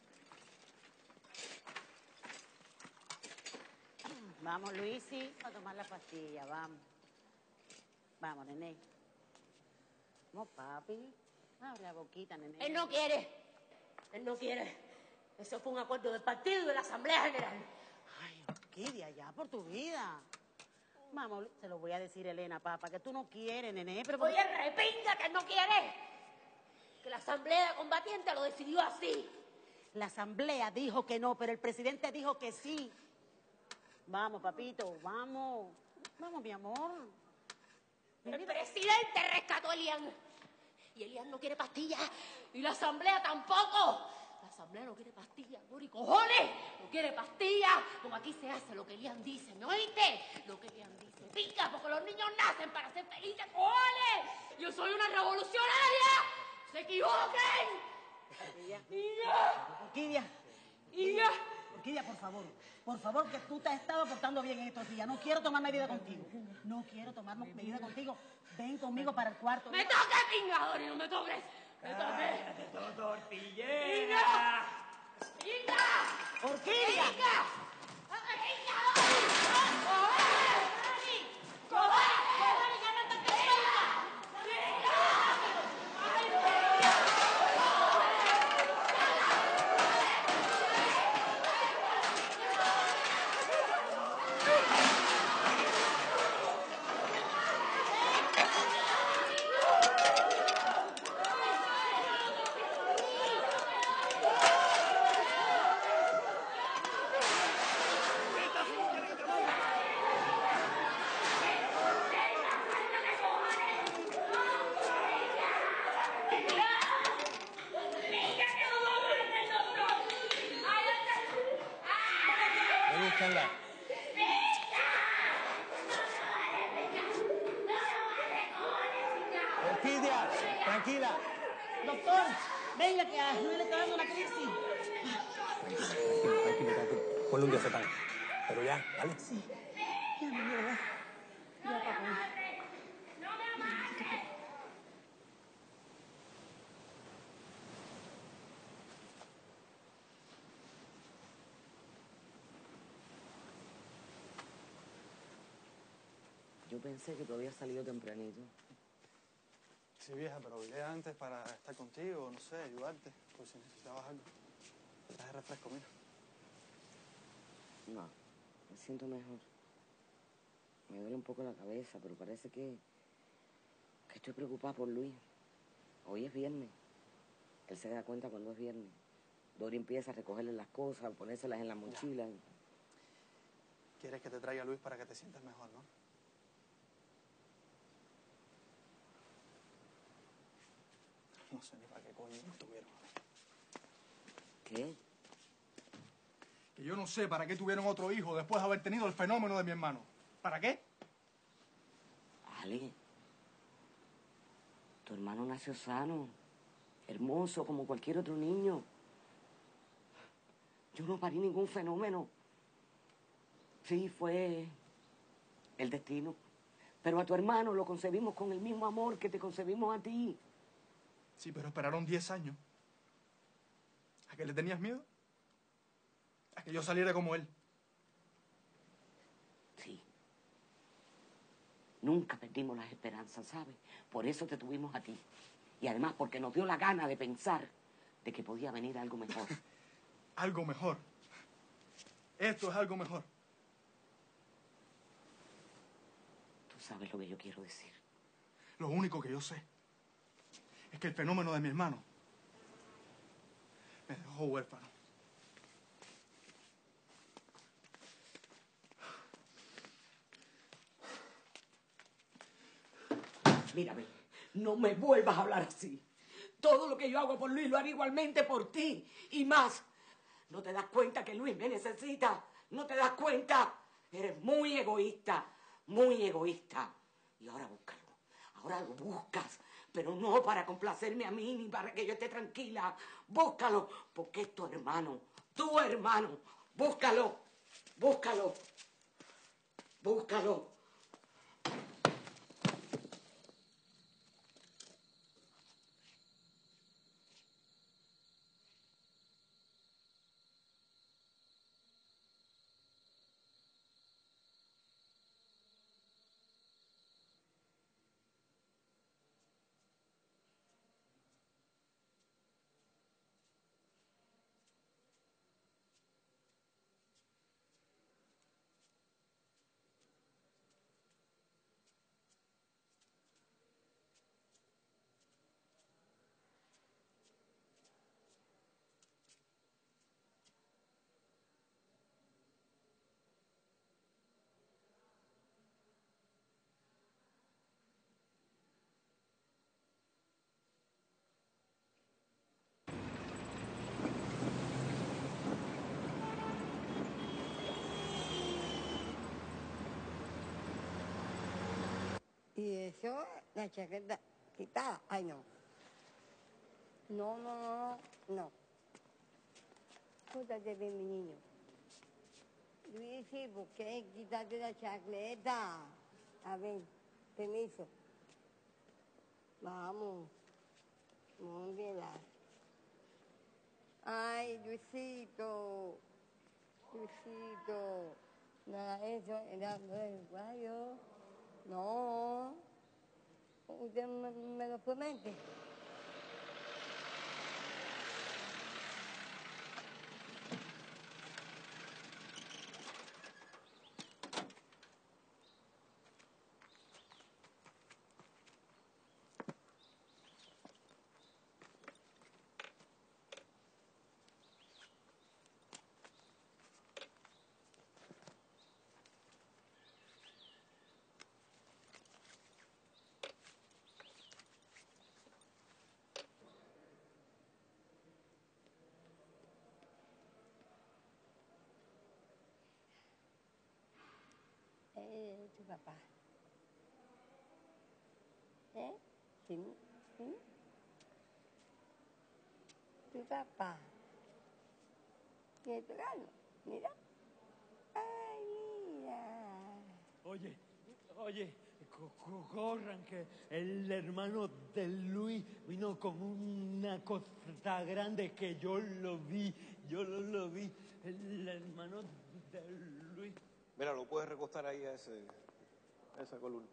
Vamos, Luisi, a tomar la pastilla, vamos. Vamos, nené. Vamos, papi. Abre la boquita, nené. Él no quiere. Él no quiere. Eso fue un acuerdo del partido y de la Asamblea General. Ay, Orquídea, ya por tu vida. Vamos, se lo voy a decir, Elena, papá, que tú no quieres, nené. Pero Oye, repinga que él no quiere. Que la Asamblea Combatiente lo decidió así. La Asamblea dijo que no, pero el presidente dijo que sí. Vamos, papito, vamos. Vamos, mi amor. El presidente rescató a Elian. Y Elian no quiere pastillas. Y la Asamblea tampoco. La Asamblea no quiere pastillas, Dori, cojones. No quiere pastillas. Como aquí se hace lo que Elian dice, ¿me oíste? Lo que Elian dice. Pica, porque los niños nacen para ser felices, cojones. Yo soy una revolucionaria. ¡Se equivoquen! ¡Niña! Orquídea. ¡Niña! Orquídea, por favor. Por favor, que tú te has estado portando bien en estos días. No quiero tomar medida contigo. No quiero tomar medida contigo. Ven conmigo para el cuarto. ¡Me toques, pinga, Dori! ¡No me toques! ¡Me toques! ¡Cállate, tortillera! ¡Pinga! ¡Orquídea! ¡Pinga! ¡Pinga, Dori! ¡Cobarde! ¡Cobarde! ¡Ya no toques, pinga! ¡Pinga! Búsquenla. Orquídea, tranquila. Doctor, venga, que a Luis le está dando una crisis. Tranquilo, tranquilo, tranquilo. Ponle un diazepam. Pero ya, ¿vale? Sí. Ya, mi vida. Yo pensé que tú habías salido tempranito. Sí, vieja, pero vine antes para estar contigo, no sé, ayudarte, por si necesitabas algo. Traje refresco, mira. No, me siento mejor. Me duele un poco la cabeza, pero parece que, que estoy preocupada por Luis. Hoy es viernes. Él se da cuenta cuando es viernes. Dori empieza a recogerle las cosas, a ponérselas en la mochila. Ya. ¿Quieres que te traiga a Luis para que te sientas mejor, no? No sé ni para qué coño me tuvieron. ¿Qué? Que yo no sé para qué tuvieron otro hijo después de haber tenido el fenómeno de mi hermano. ¿Para qué? Ale, tu hermano nació sano, hermoso, como cualquier otro niño. Yo no parí ningún fenómeno. Sí, fue el destino. Pero a tu hermano lo concebimos con el mismo amor que te concebimos a ti. Sí, pero esperaron diez años. ¿A qué le tenías miedo? A que yo saliera como él. Sí. Nunca perdimos las esperanzas, ¿sabes? Por eso te tuvimos a ti. Y además porque nos dio la gana de pensar de que podía venir algo mejor. Algo mejor. Esto es algo mejor. Tú sabes lo que yo quiero decir. Lo único que yo sé es que el fenómeno de mi hermano me dejó huérfano. Mírame, no me vuelvas a hablar así. Todo lo que yo hago por Luis lo haré igualmente por ti y más. ¿No te das cuenta que Luis me necesita? ¿No te das cuenta? Eres muy egoísta, muy egoísta. Y ahora búscalo, ahora lo buscas, pero no para complacerme a mí ni para que yo esté tranquila. Búscalo, porque es tu hermano, tu hermano. Búscalo, búscalo, búscalo. Y eso, la chaqueta quitada. Ay, no. No, no, no, no. Pórtate bien, mi niño. Luis, ¿por qué? Quítate la chaqueta. A ver, permiso. Vamos. Móngela. Ay, Luisito. Luisito. Nada de eso, era el guayo. No. ¿Usted me, me lo promete? Eh, tu papá. ¿Eh? ¿Sí? ¿Sí? Tu papá. ¿Y tu gano? Mira. Ay, mira. Oye, oye, co- co- corran que el hermano de Luis vino con una cosa grande que yo lo vi, yo lo, lo vi, el hermano de Luis. Mira, lo puedes recostar ahí a ese, esa columna.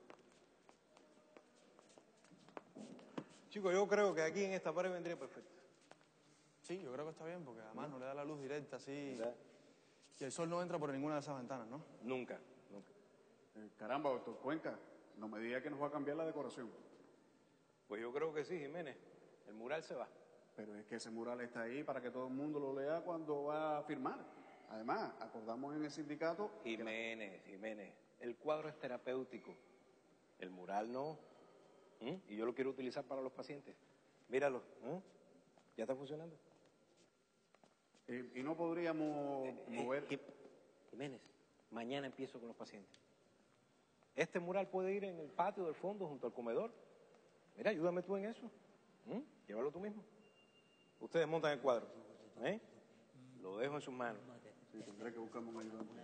Chicos, yo creo que aquí en esta pared vendría perfecto. Sí, yo creo que está bien, porque además no le da la luz directa así. Y el sol no entra por ninguna de esas ventanas, ¿no? Nunca, nunca. Eh, caramba, doctor Cuenca, no me diga que nos va a cambiar la decoración. Pues yo creo que sí, Jiménez. El mural se va. Pero es que ese mural está ahí para que todo el mundo lo lea cuando va a firmar. Además, acordamos en el sindicato... Jiménez, Jiménez, el cuadro es terapéutico. El mural no. ¿Mm? Y yo lo quiero utilizar para los pacientes. Míralo. ¿Mm? ¿Ya está funcionando? Eh, y no podríamos Eh, mover... eh, Jiménez, mañana empiezo con los pacientes. Este mural puede ir en el patio del fondo junto al comedor. Mira, ayúdame tú en eso. ¿Mm? Llévalo tú mismo. Ustedes montan el cuadro. ¿Eh? Lo dejo en sus manos. Sí, tendré que buscar un ayudante.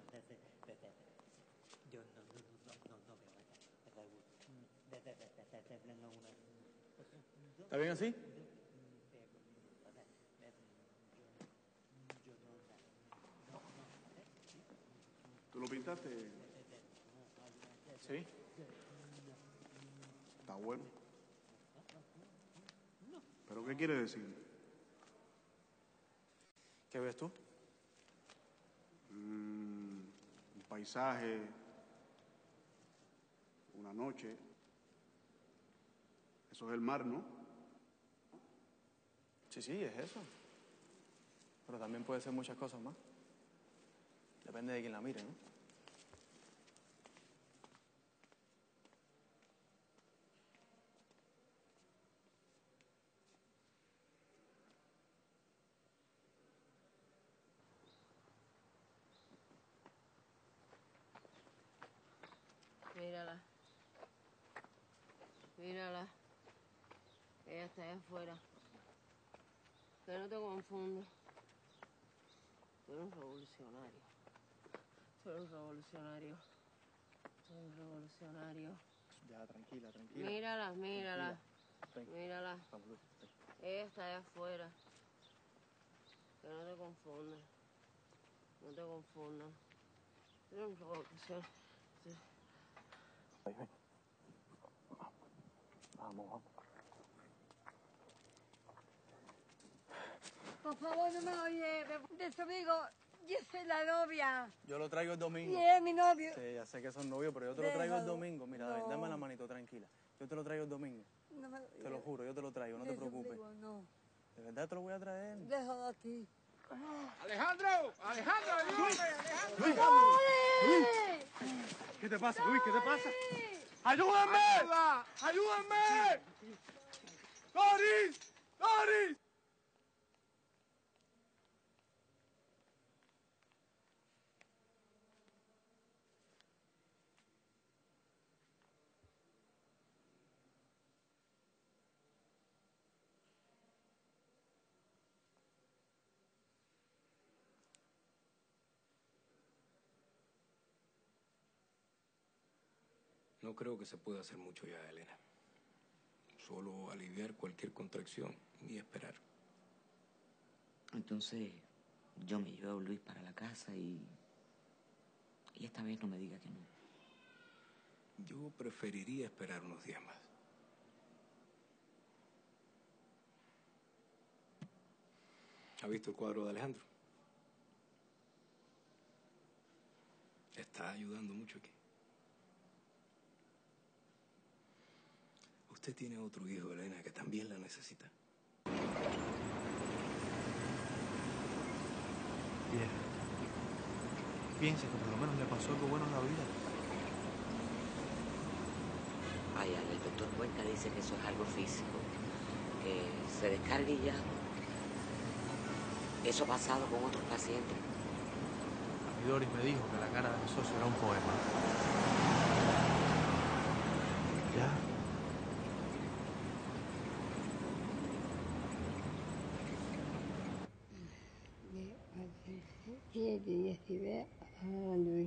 ¿Está bien así? ¿Tú lo pintaste? Sí. Está bueno. ¿Pero qué quiere decir? ¿Qué ves tú? Mm, un paisaje, una noche. Eso es el mar, ¿no? Sí, sí, es eso. Pero también puede ser muchas cosas más. Depende de quién la mire, ¿no? Mírala. Mírala. Ella está allá afuera. Que no te confundas. Tú eres un revolucionario. Tú eres un revolucionario. Tú eres un revolucionario. Ya, tranquila, tranquila. Mírala, mírala. Tranquila. Mírala. Vamos, Luis, ven. Ella está allá afuera. Que no te confundas. No te confundas. Tú eres un revolucionario. Ven, ven. Vamos, vamos. Por favor, no me oye de su amigo. Yo soy la novia. Yo lo traigo el domingo. Y él es mi novio. Sí, ya sé que son novios, pero yo te lo traigo el Déjalo. domingo. Mira, David, No. dame la manito, tranquila. Yo te lo traigo el domingo. No me Te lo juro, yo te lo traigo, no te Te preocupes. suplico, no. De verdad te lo voy a traer. Déjalo aquí. Alejandro, Alejandro, ayúdame, Alejandro. ¡Luis! ¿Qué te pasa, Luis? ¿Qué te pasa? ¡Ayúdame! ¡Ayuda! ¡Ayúdame! ¡Doris! ¡Doris! No creo que se pueda hacer mucho ya, Elena. Solo aliviar cualquier contracción y esperar. Entonces, yo me llevo a Luis para la casa y... Y esta vez no me diga que no. Yo preferiría esperar unos días más. ¿Ha visto el cuadro de Alejandro? Está ayudando mucho aquí. Usted tiene otro hijo, Elena, que también la necesita. Bien. Piensa que por lo menos le pasó algo bueno en la vida. Ay, ay, el doctor Cuenca dice que eso es algo físico. Que se descargue y ya. Eso ha pasado con otros pacientes. A mí Doris me dijo que la cara de mi socio era un poema. Ya. Siete diecinueve a Luis.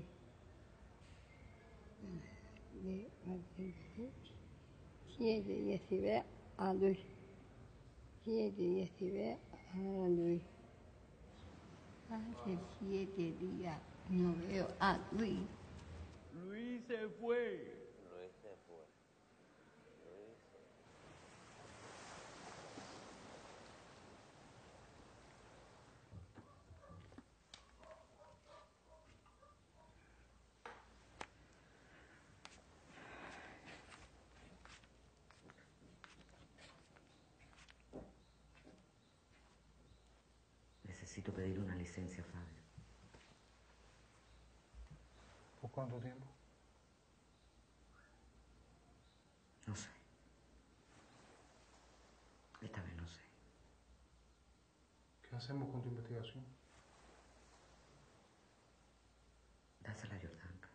Siete diecinueve a Luis. Siete diecinueve a Luis. Hace siete días no veo a Luis. Luis se fue. Luis se fue. Luis se fue. Necesito pedir una licencia, Fabio. ¿Por cuánto tiempo? No sé. Esta vez no sé. ¿Qué hacemos con tu investigación? Dásela a Jordanka.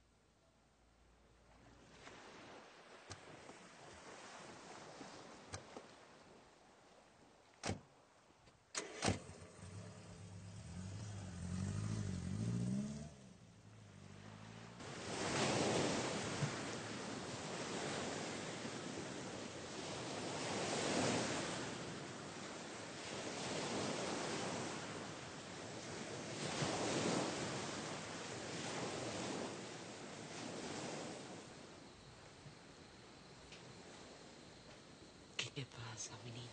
¿Qué pasa, mi niño?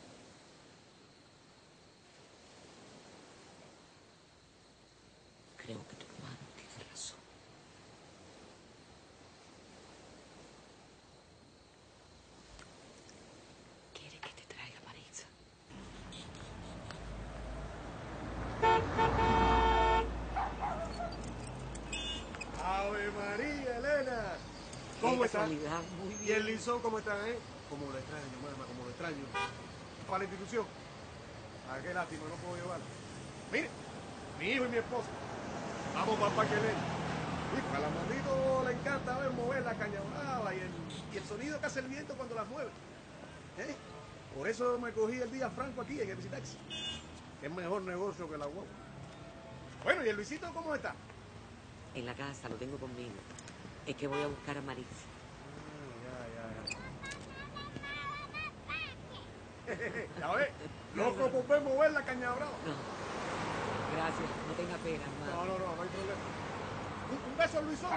Creo que tu hermano tiene razón. Quiere que te traiga Maritza. ¡Ave María, Elena! ¿Cómo Qué estás? casualidad, muy ¿Y el bien. Lizón cómo está, eh? Como lo extraño, mamá, como lo extraño. Para la institución. Ah, qué lástima, no puedo llevarlo. Mire, mi hijo y mi esposa. Vamos para el Parque Elena. Y a la maldito le encanta ver mover la caña brava y el, y el sonido que hace el viento cuando las mueve. ¿Eh? Por eso me cogí el día franco aquí en el Visitaxi. Que es mejor negocio que la guagua. Bueno, ¿y el Luisito cómo está? En la casa, lo tengo conmigo. Es que voy a buscar a Maritza. Ya ves, loco por ver mover la caña brava. No, gracias, no tenga pena, hermano. No, no, no, no hay problema. Un, un beso, Luisón.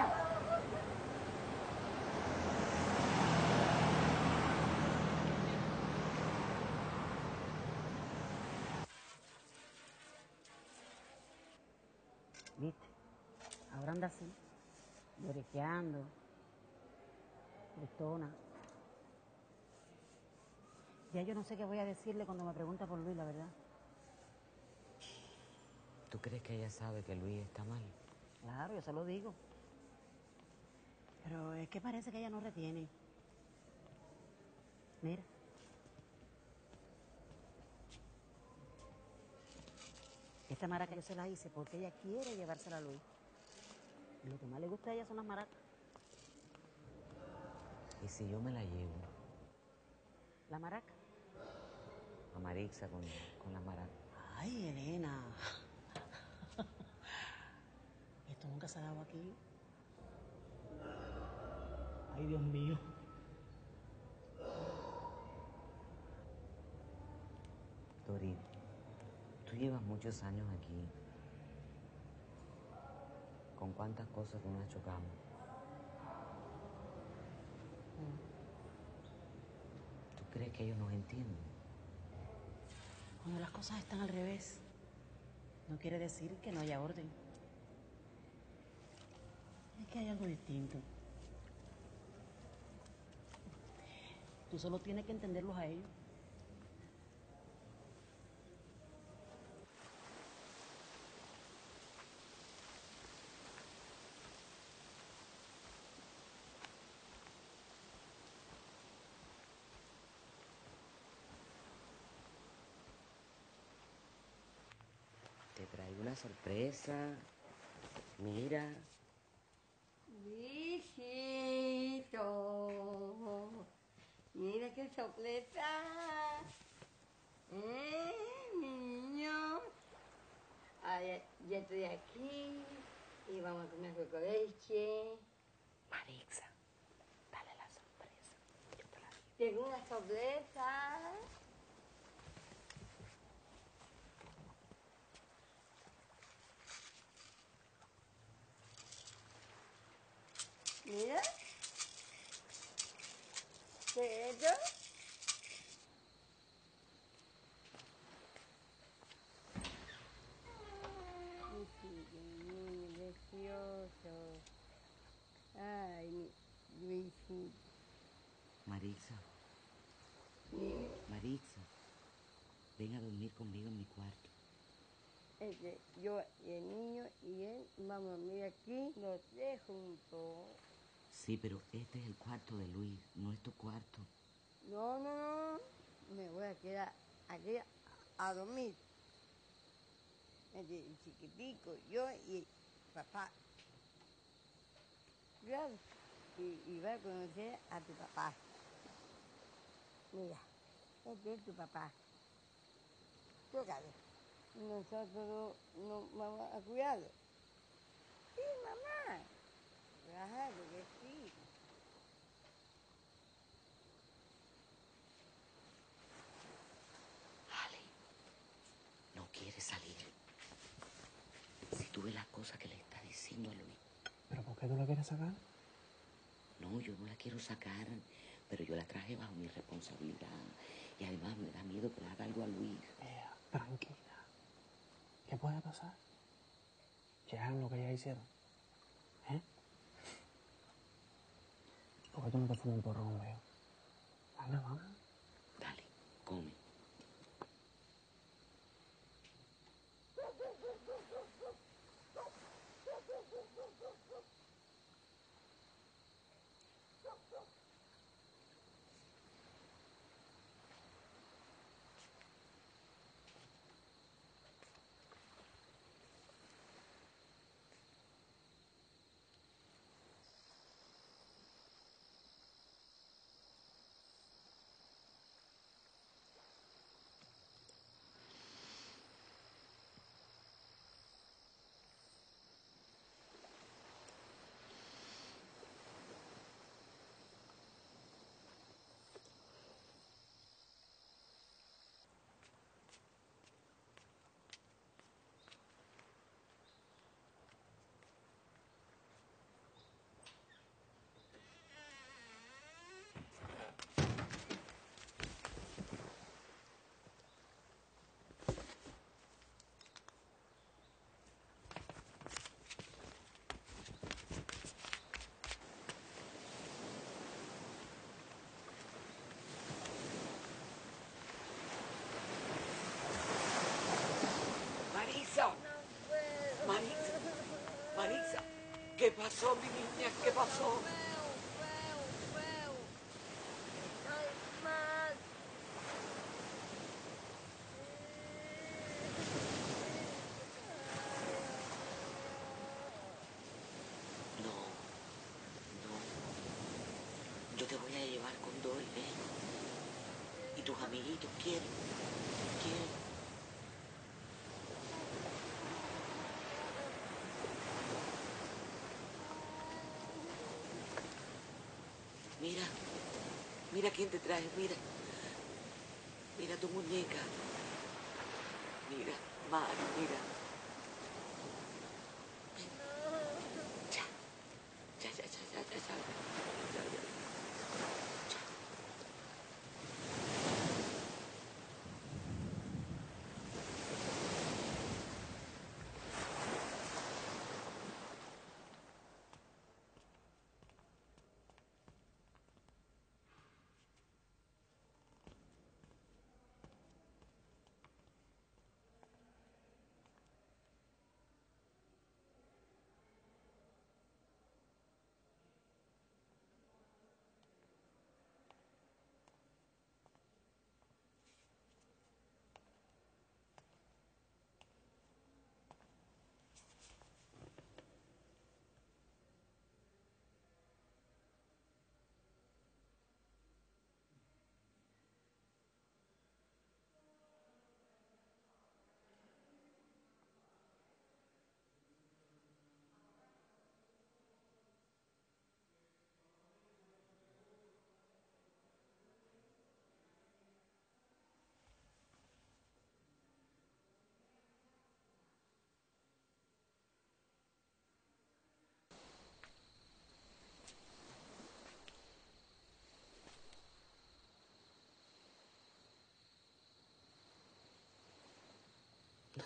¿Viste? Ahora anda así, lloriqueando, tristona. Ya yo no sé qué voy a decirle cuando me pregunta por Luis, la verdad. ¿Tú crees que ella sabe que Luis está mal? Claro, yo se lo digo. Pero es que parece que ella no retiene. Mira. Esta maraca yo se la hice porque ella quiere llevársela a Luis. Y lo que más le gusta a ella son las maracas. ¿Y si yo me la llevo? ¿La maraca? A Maritza con, con la maraca. Ay, Elena. Esto nunca se ha dado aquí. Ay, Dios mío. Dori, tú llevas muchos años aquí. ¿Con cuántas cosas no nos chocamos? ¿Tú crees que ellos nos entienden? Cuando las cosas están al revés, no quiere decir que no haya orden. Es que hay algo distinto. Tú solo tienes que entenderlos a ellos. Te traigo una sorpresa. Mira. Luisito. Mira qué sorpresa. ¿Eh, niño? Ah, ya, ya estoy aquí. Y vamos a comer coco leche. Maritza, dale la sorpresa. Yo te la digo. Tengo una sorpresa. ¿Yo? Mi chiquilín, precioso. Ay, mi Luisito. Maritza. Maritza. Ven a dormir conmigo en mi cuarto. Este, yo y el niño y él vamos a dormir aquí los tres juntos. Sí, pero este es el cuarto de Luis, no es tu cuarto. No, no, no. Me voy a quedar aquí a, a dormir. Este, chiquitico, yo y papá. Claro. Y, y va a conocer a tu papá. Mira, este es tu papá. Tócalo. Nosotros nos vamos a cuidarlo. Sí, mamá. Claro que sí. Ale, no quiere salir. Si tú ves las cosas que le está diciendo a Luis. ¿Pero por qué tú la quieres sacar? No, yo no la quiero sacar, pero yo la traje bajo mi responsabilidad. Y además me da miedo que le haga algo a Luis. Ea, tranquila. ¿Qué puede pasar? Ya hagan lo que ya hicieron. ¿Eh? ¿Por qué tú no te fumas un porro conmigo? Anda, vamos. Dale, come. Maritza. Maritza. Maritza. ¿Qué pasó, mi niña? ¿Qué pasó? No, no. Yo te voy a llevar con Dory, ¿eh? Y tus amiguitos quieren, quieren. Mira, mira quién te trae, mira. Mira tu muñeca. Mira, Mari, mira. Ya, ya, ya, ya, ya, ya, ya. Ya, ya.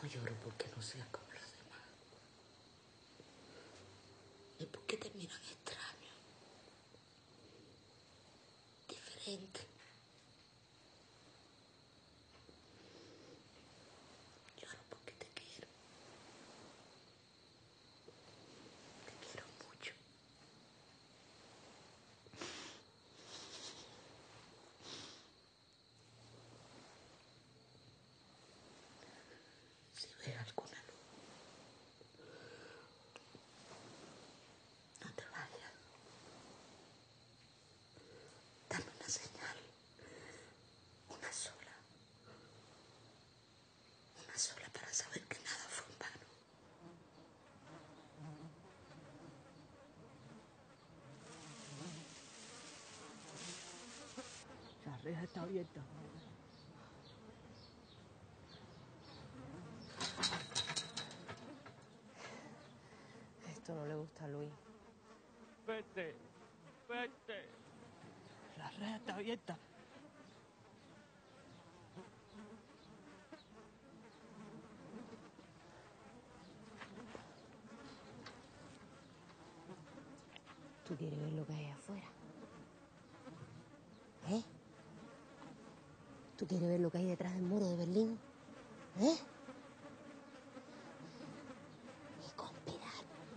No lloro porque no sea como los demás. ¿Y por qué te miran extraño? Diferente. Lloro porque te quiero. Te quiero mucho. Si ves alguna luz, no te vayas. Dame una señal. Una sola. Una sola para saber que nada fue en vano. La reja está abierta. Esto no le gusta a Luis. Vete, vete. La reja está abierta. ¿Tú quieres ver lo que hay afuera? ¿Eh? ¿Tú quieres ver lo que hay detrás del muro de Berlín? ¿Eh? Y conspirar.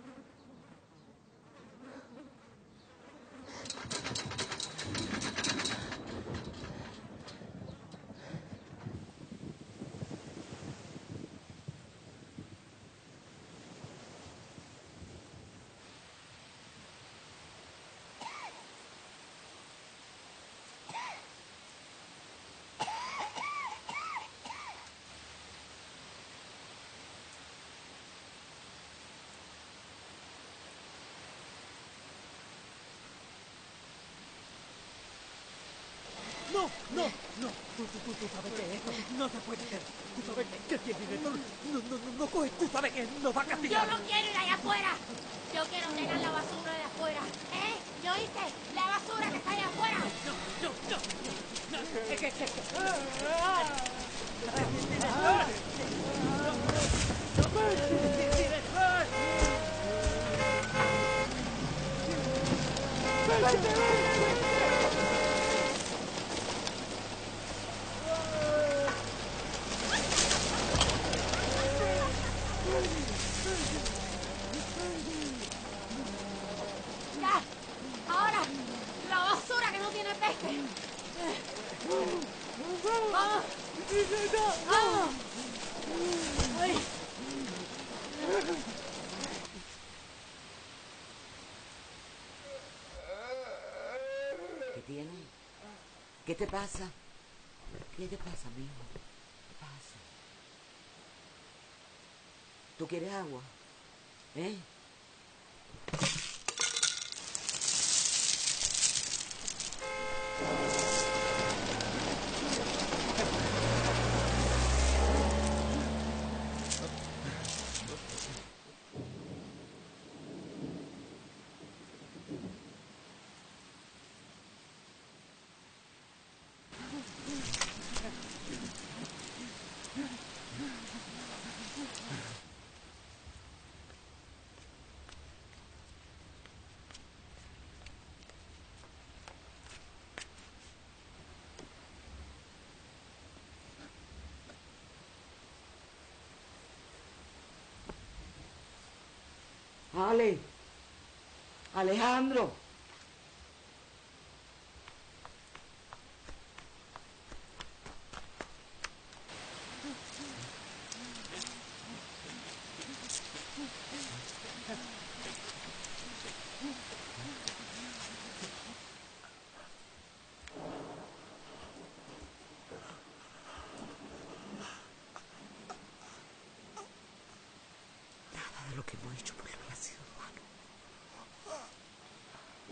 No, no, no. Tú, tú, tú, tú sabes que esto no se puede hacer. Tú sabes que si el director no, no, no, no coge, tú sabes que nos va a castigar. Yo no quiero ir allá afuera. Yo quiero tener la basura de afuera. ¿Eh? ¿Yo hice la basura que está allá afuera? No, no, no. no. Es que, que, que. Ya. Ahora, la basura que no tiene peje. Vamos. Vamos. Ay. ¿Qué tienes? ¿Qué te pasa? ¿Qué te pasa, mijo? ¿Qué pasa? ¿Tú quieres agua? ¿Eh? Ale, Alejandro. Nada de lo que hemos hecho por Luis ha sido malo.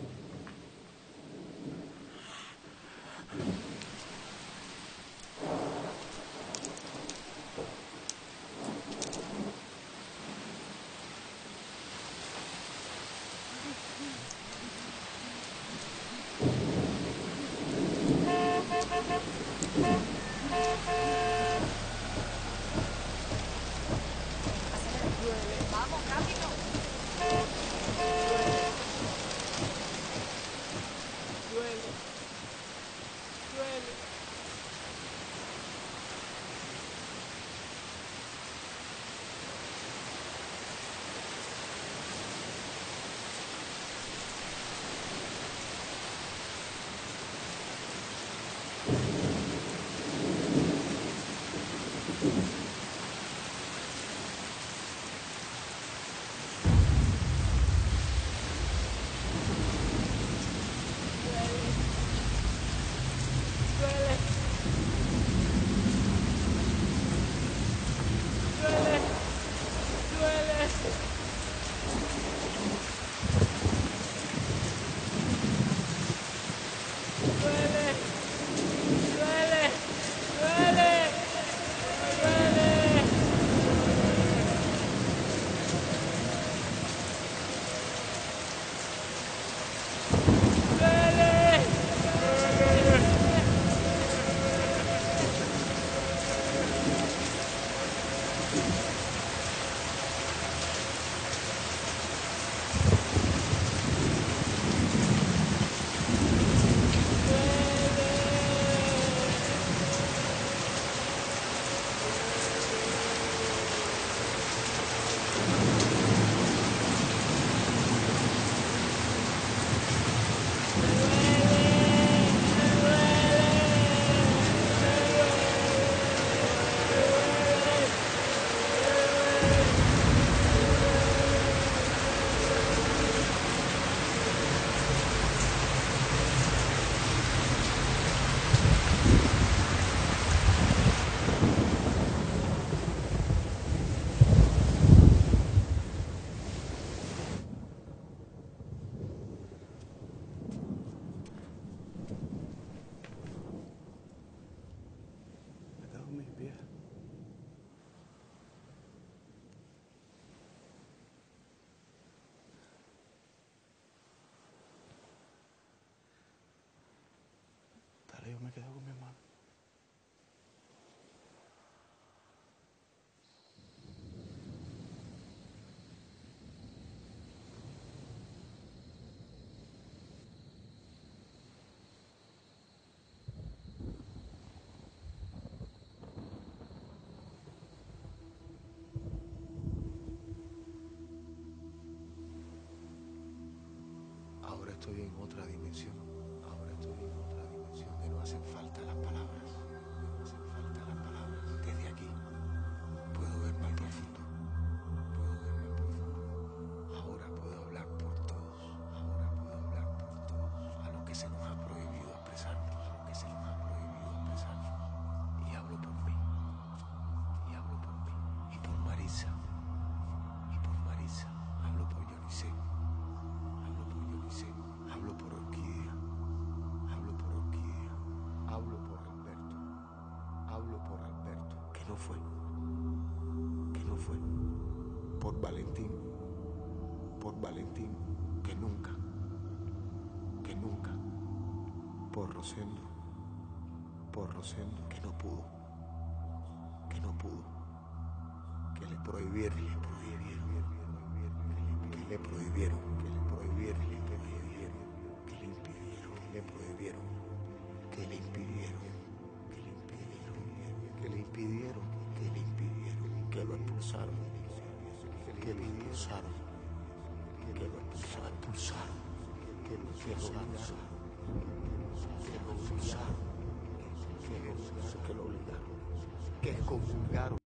quedo con mi hermano. Ahora estoy en otra dimensión. Ahora estoy en otra dimensión. Que no hacen falta las palabras. Que no hacen falta las palabras. Desde aquí puedo ver más profundo. Puedo ver más profundo. Ahora puedo hablar por todos. Ahora puedo hablar por todos. A los que se nos ha prohibido expresarnos. A los que se nos ha prohibido expresarnos. Y hablo por mí. Y hablo por mí. Y por Marisa. Y por Marisa. Hablo por Yonisé. Hablo por Yonisé. Hablo por Orquídea. Hablo por Orquídea. Hablo por Alberto. Hablo por Alberto. Que no fue. Que no fue. Por Valentín. Por Valentín. Que nunca. Que nunca. Por Rosendo. Por Rosendo. Que no pudo. Que no pudo. Que le prohibieron. Le prohibieron. Que le prohibieron. Que le prohibieron. Que le prohibieron. Que le impidieron. Que le prohibieron. Que le impidieron. Que le impidieron. Que le impidieron. Que le impidieron. Que lo expulsaron. Que lo expulsaron. Que lo expulsaron. Que lo expulsaron. Que lo expulsaron. Que lo obligaron. Que lo obligaron. Que excomulgaron.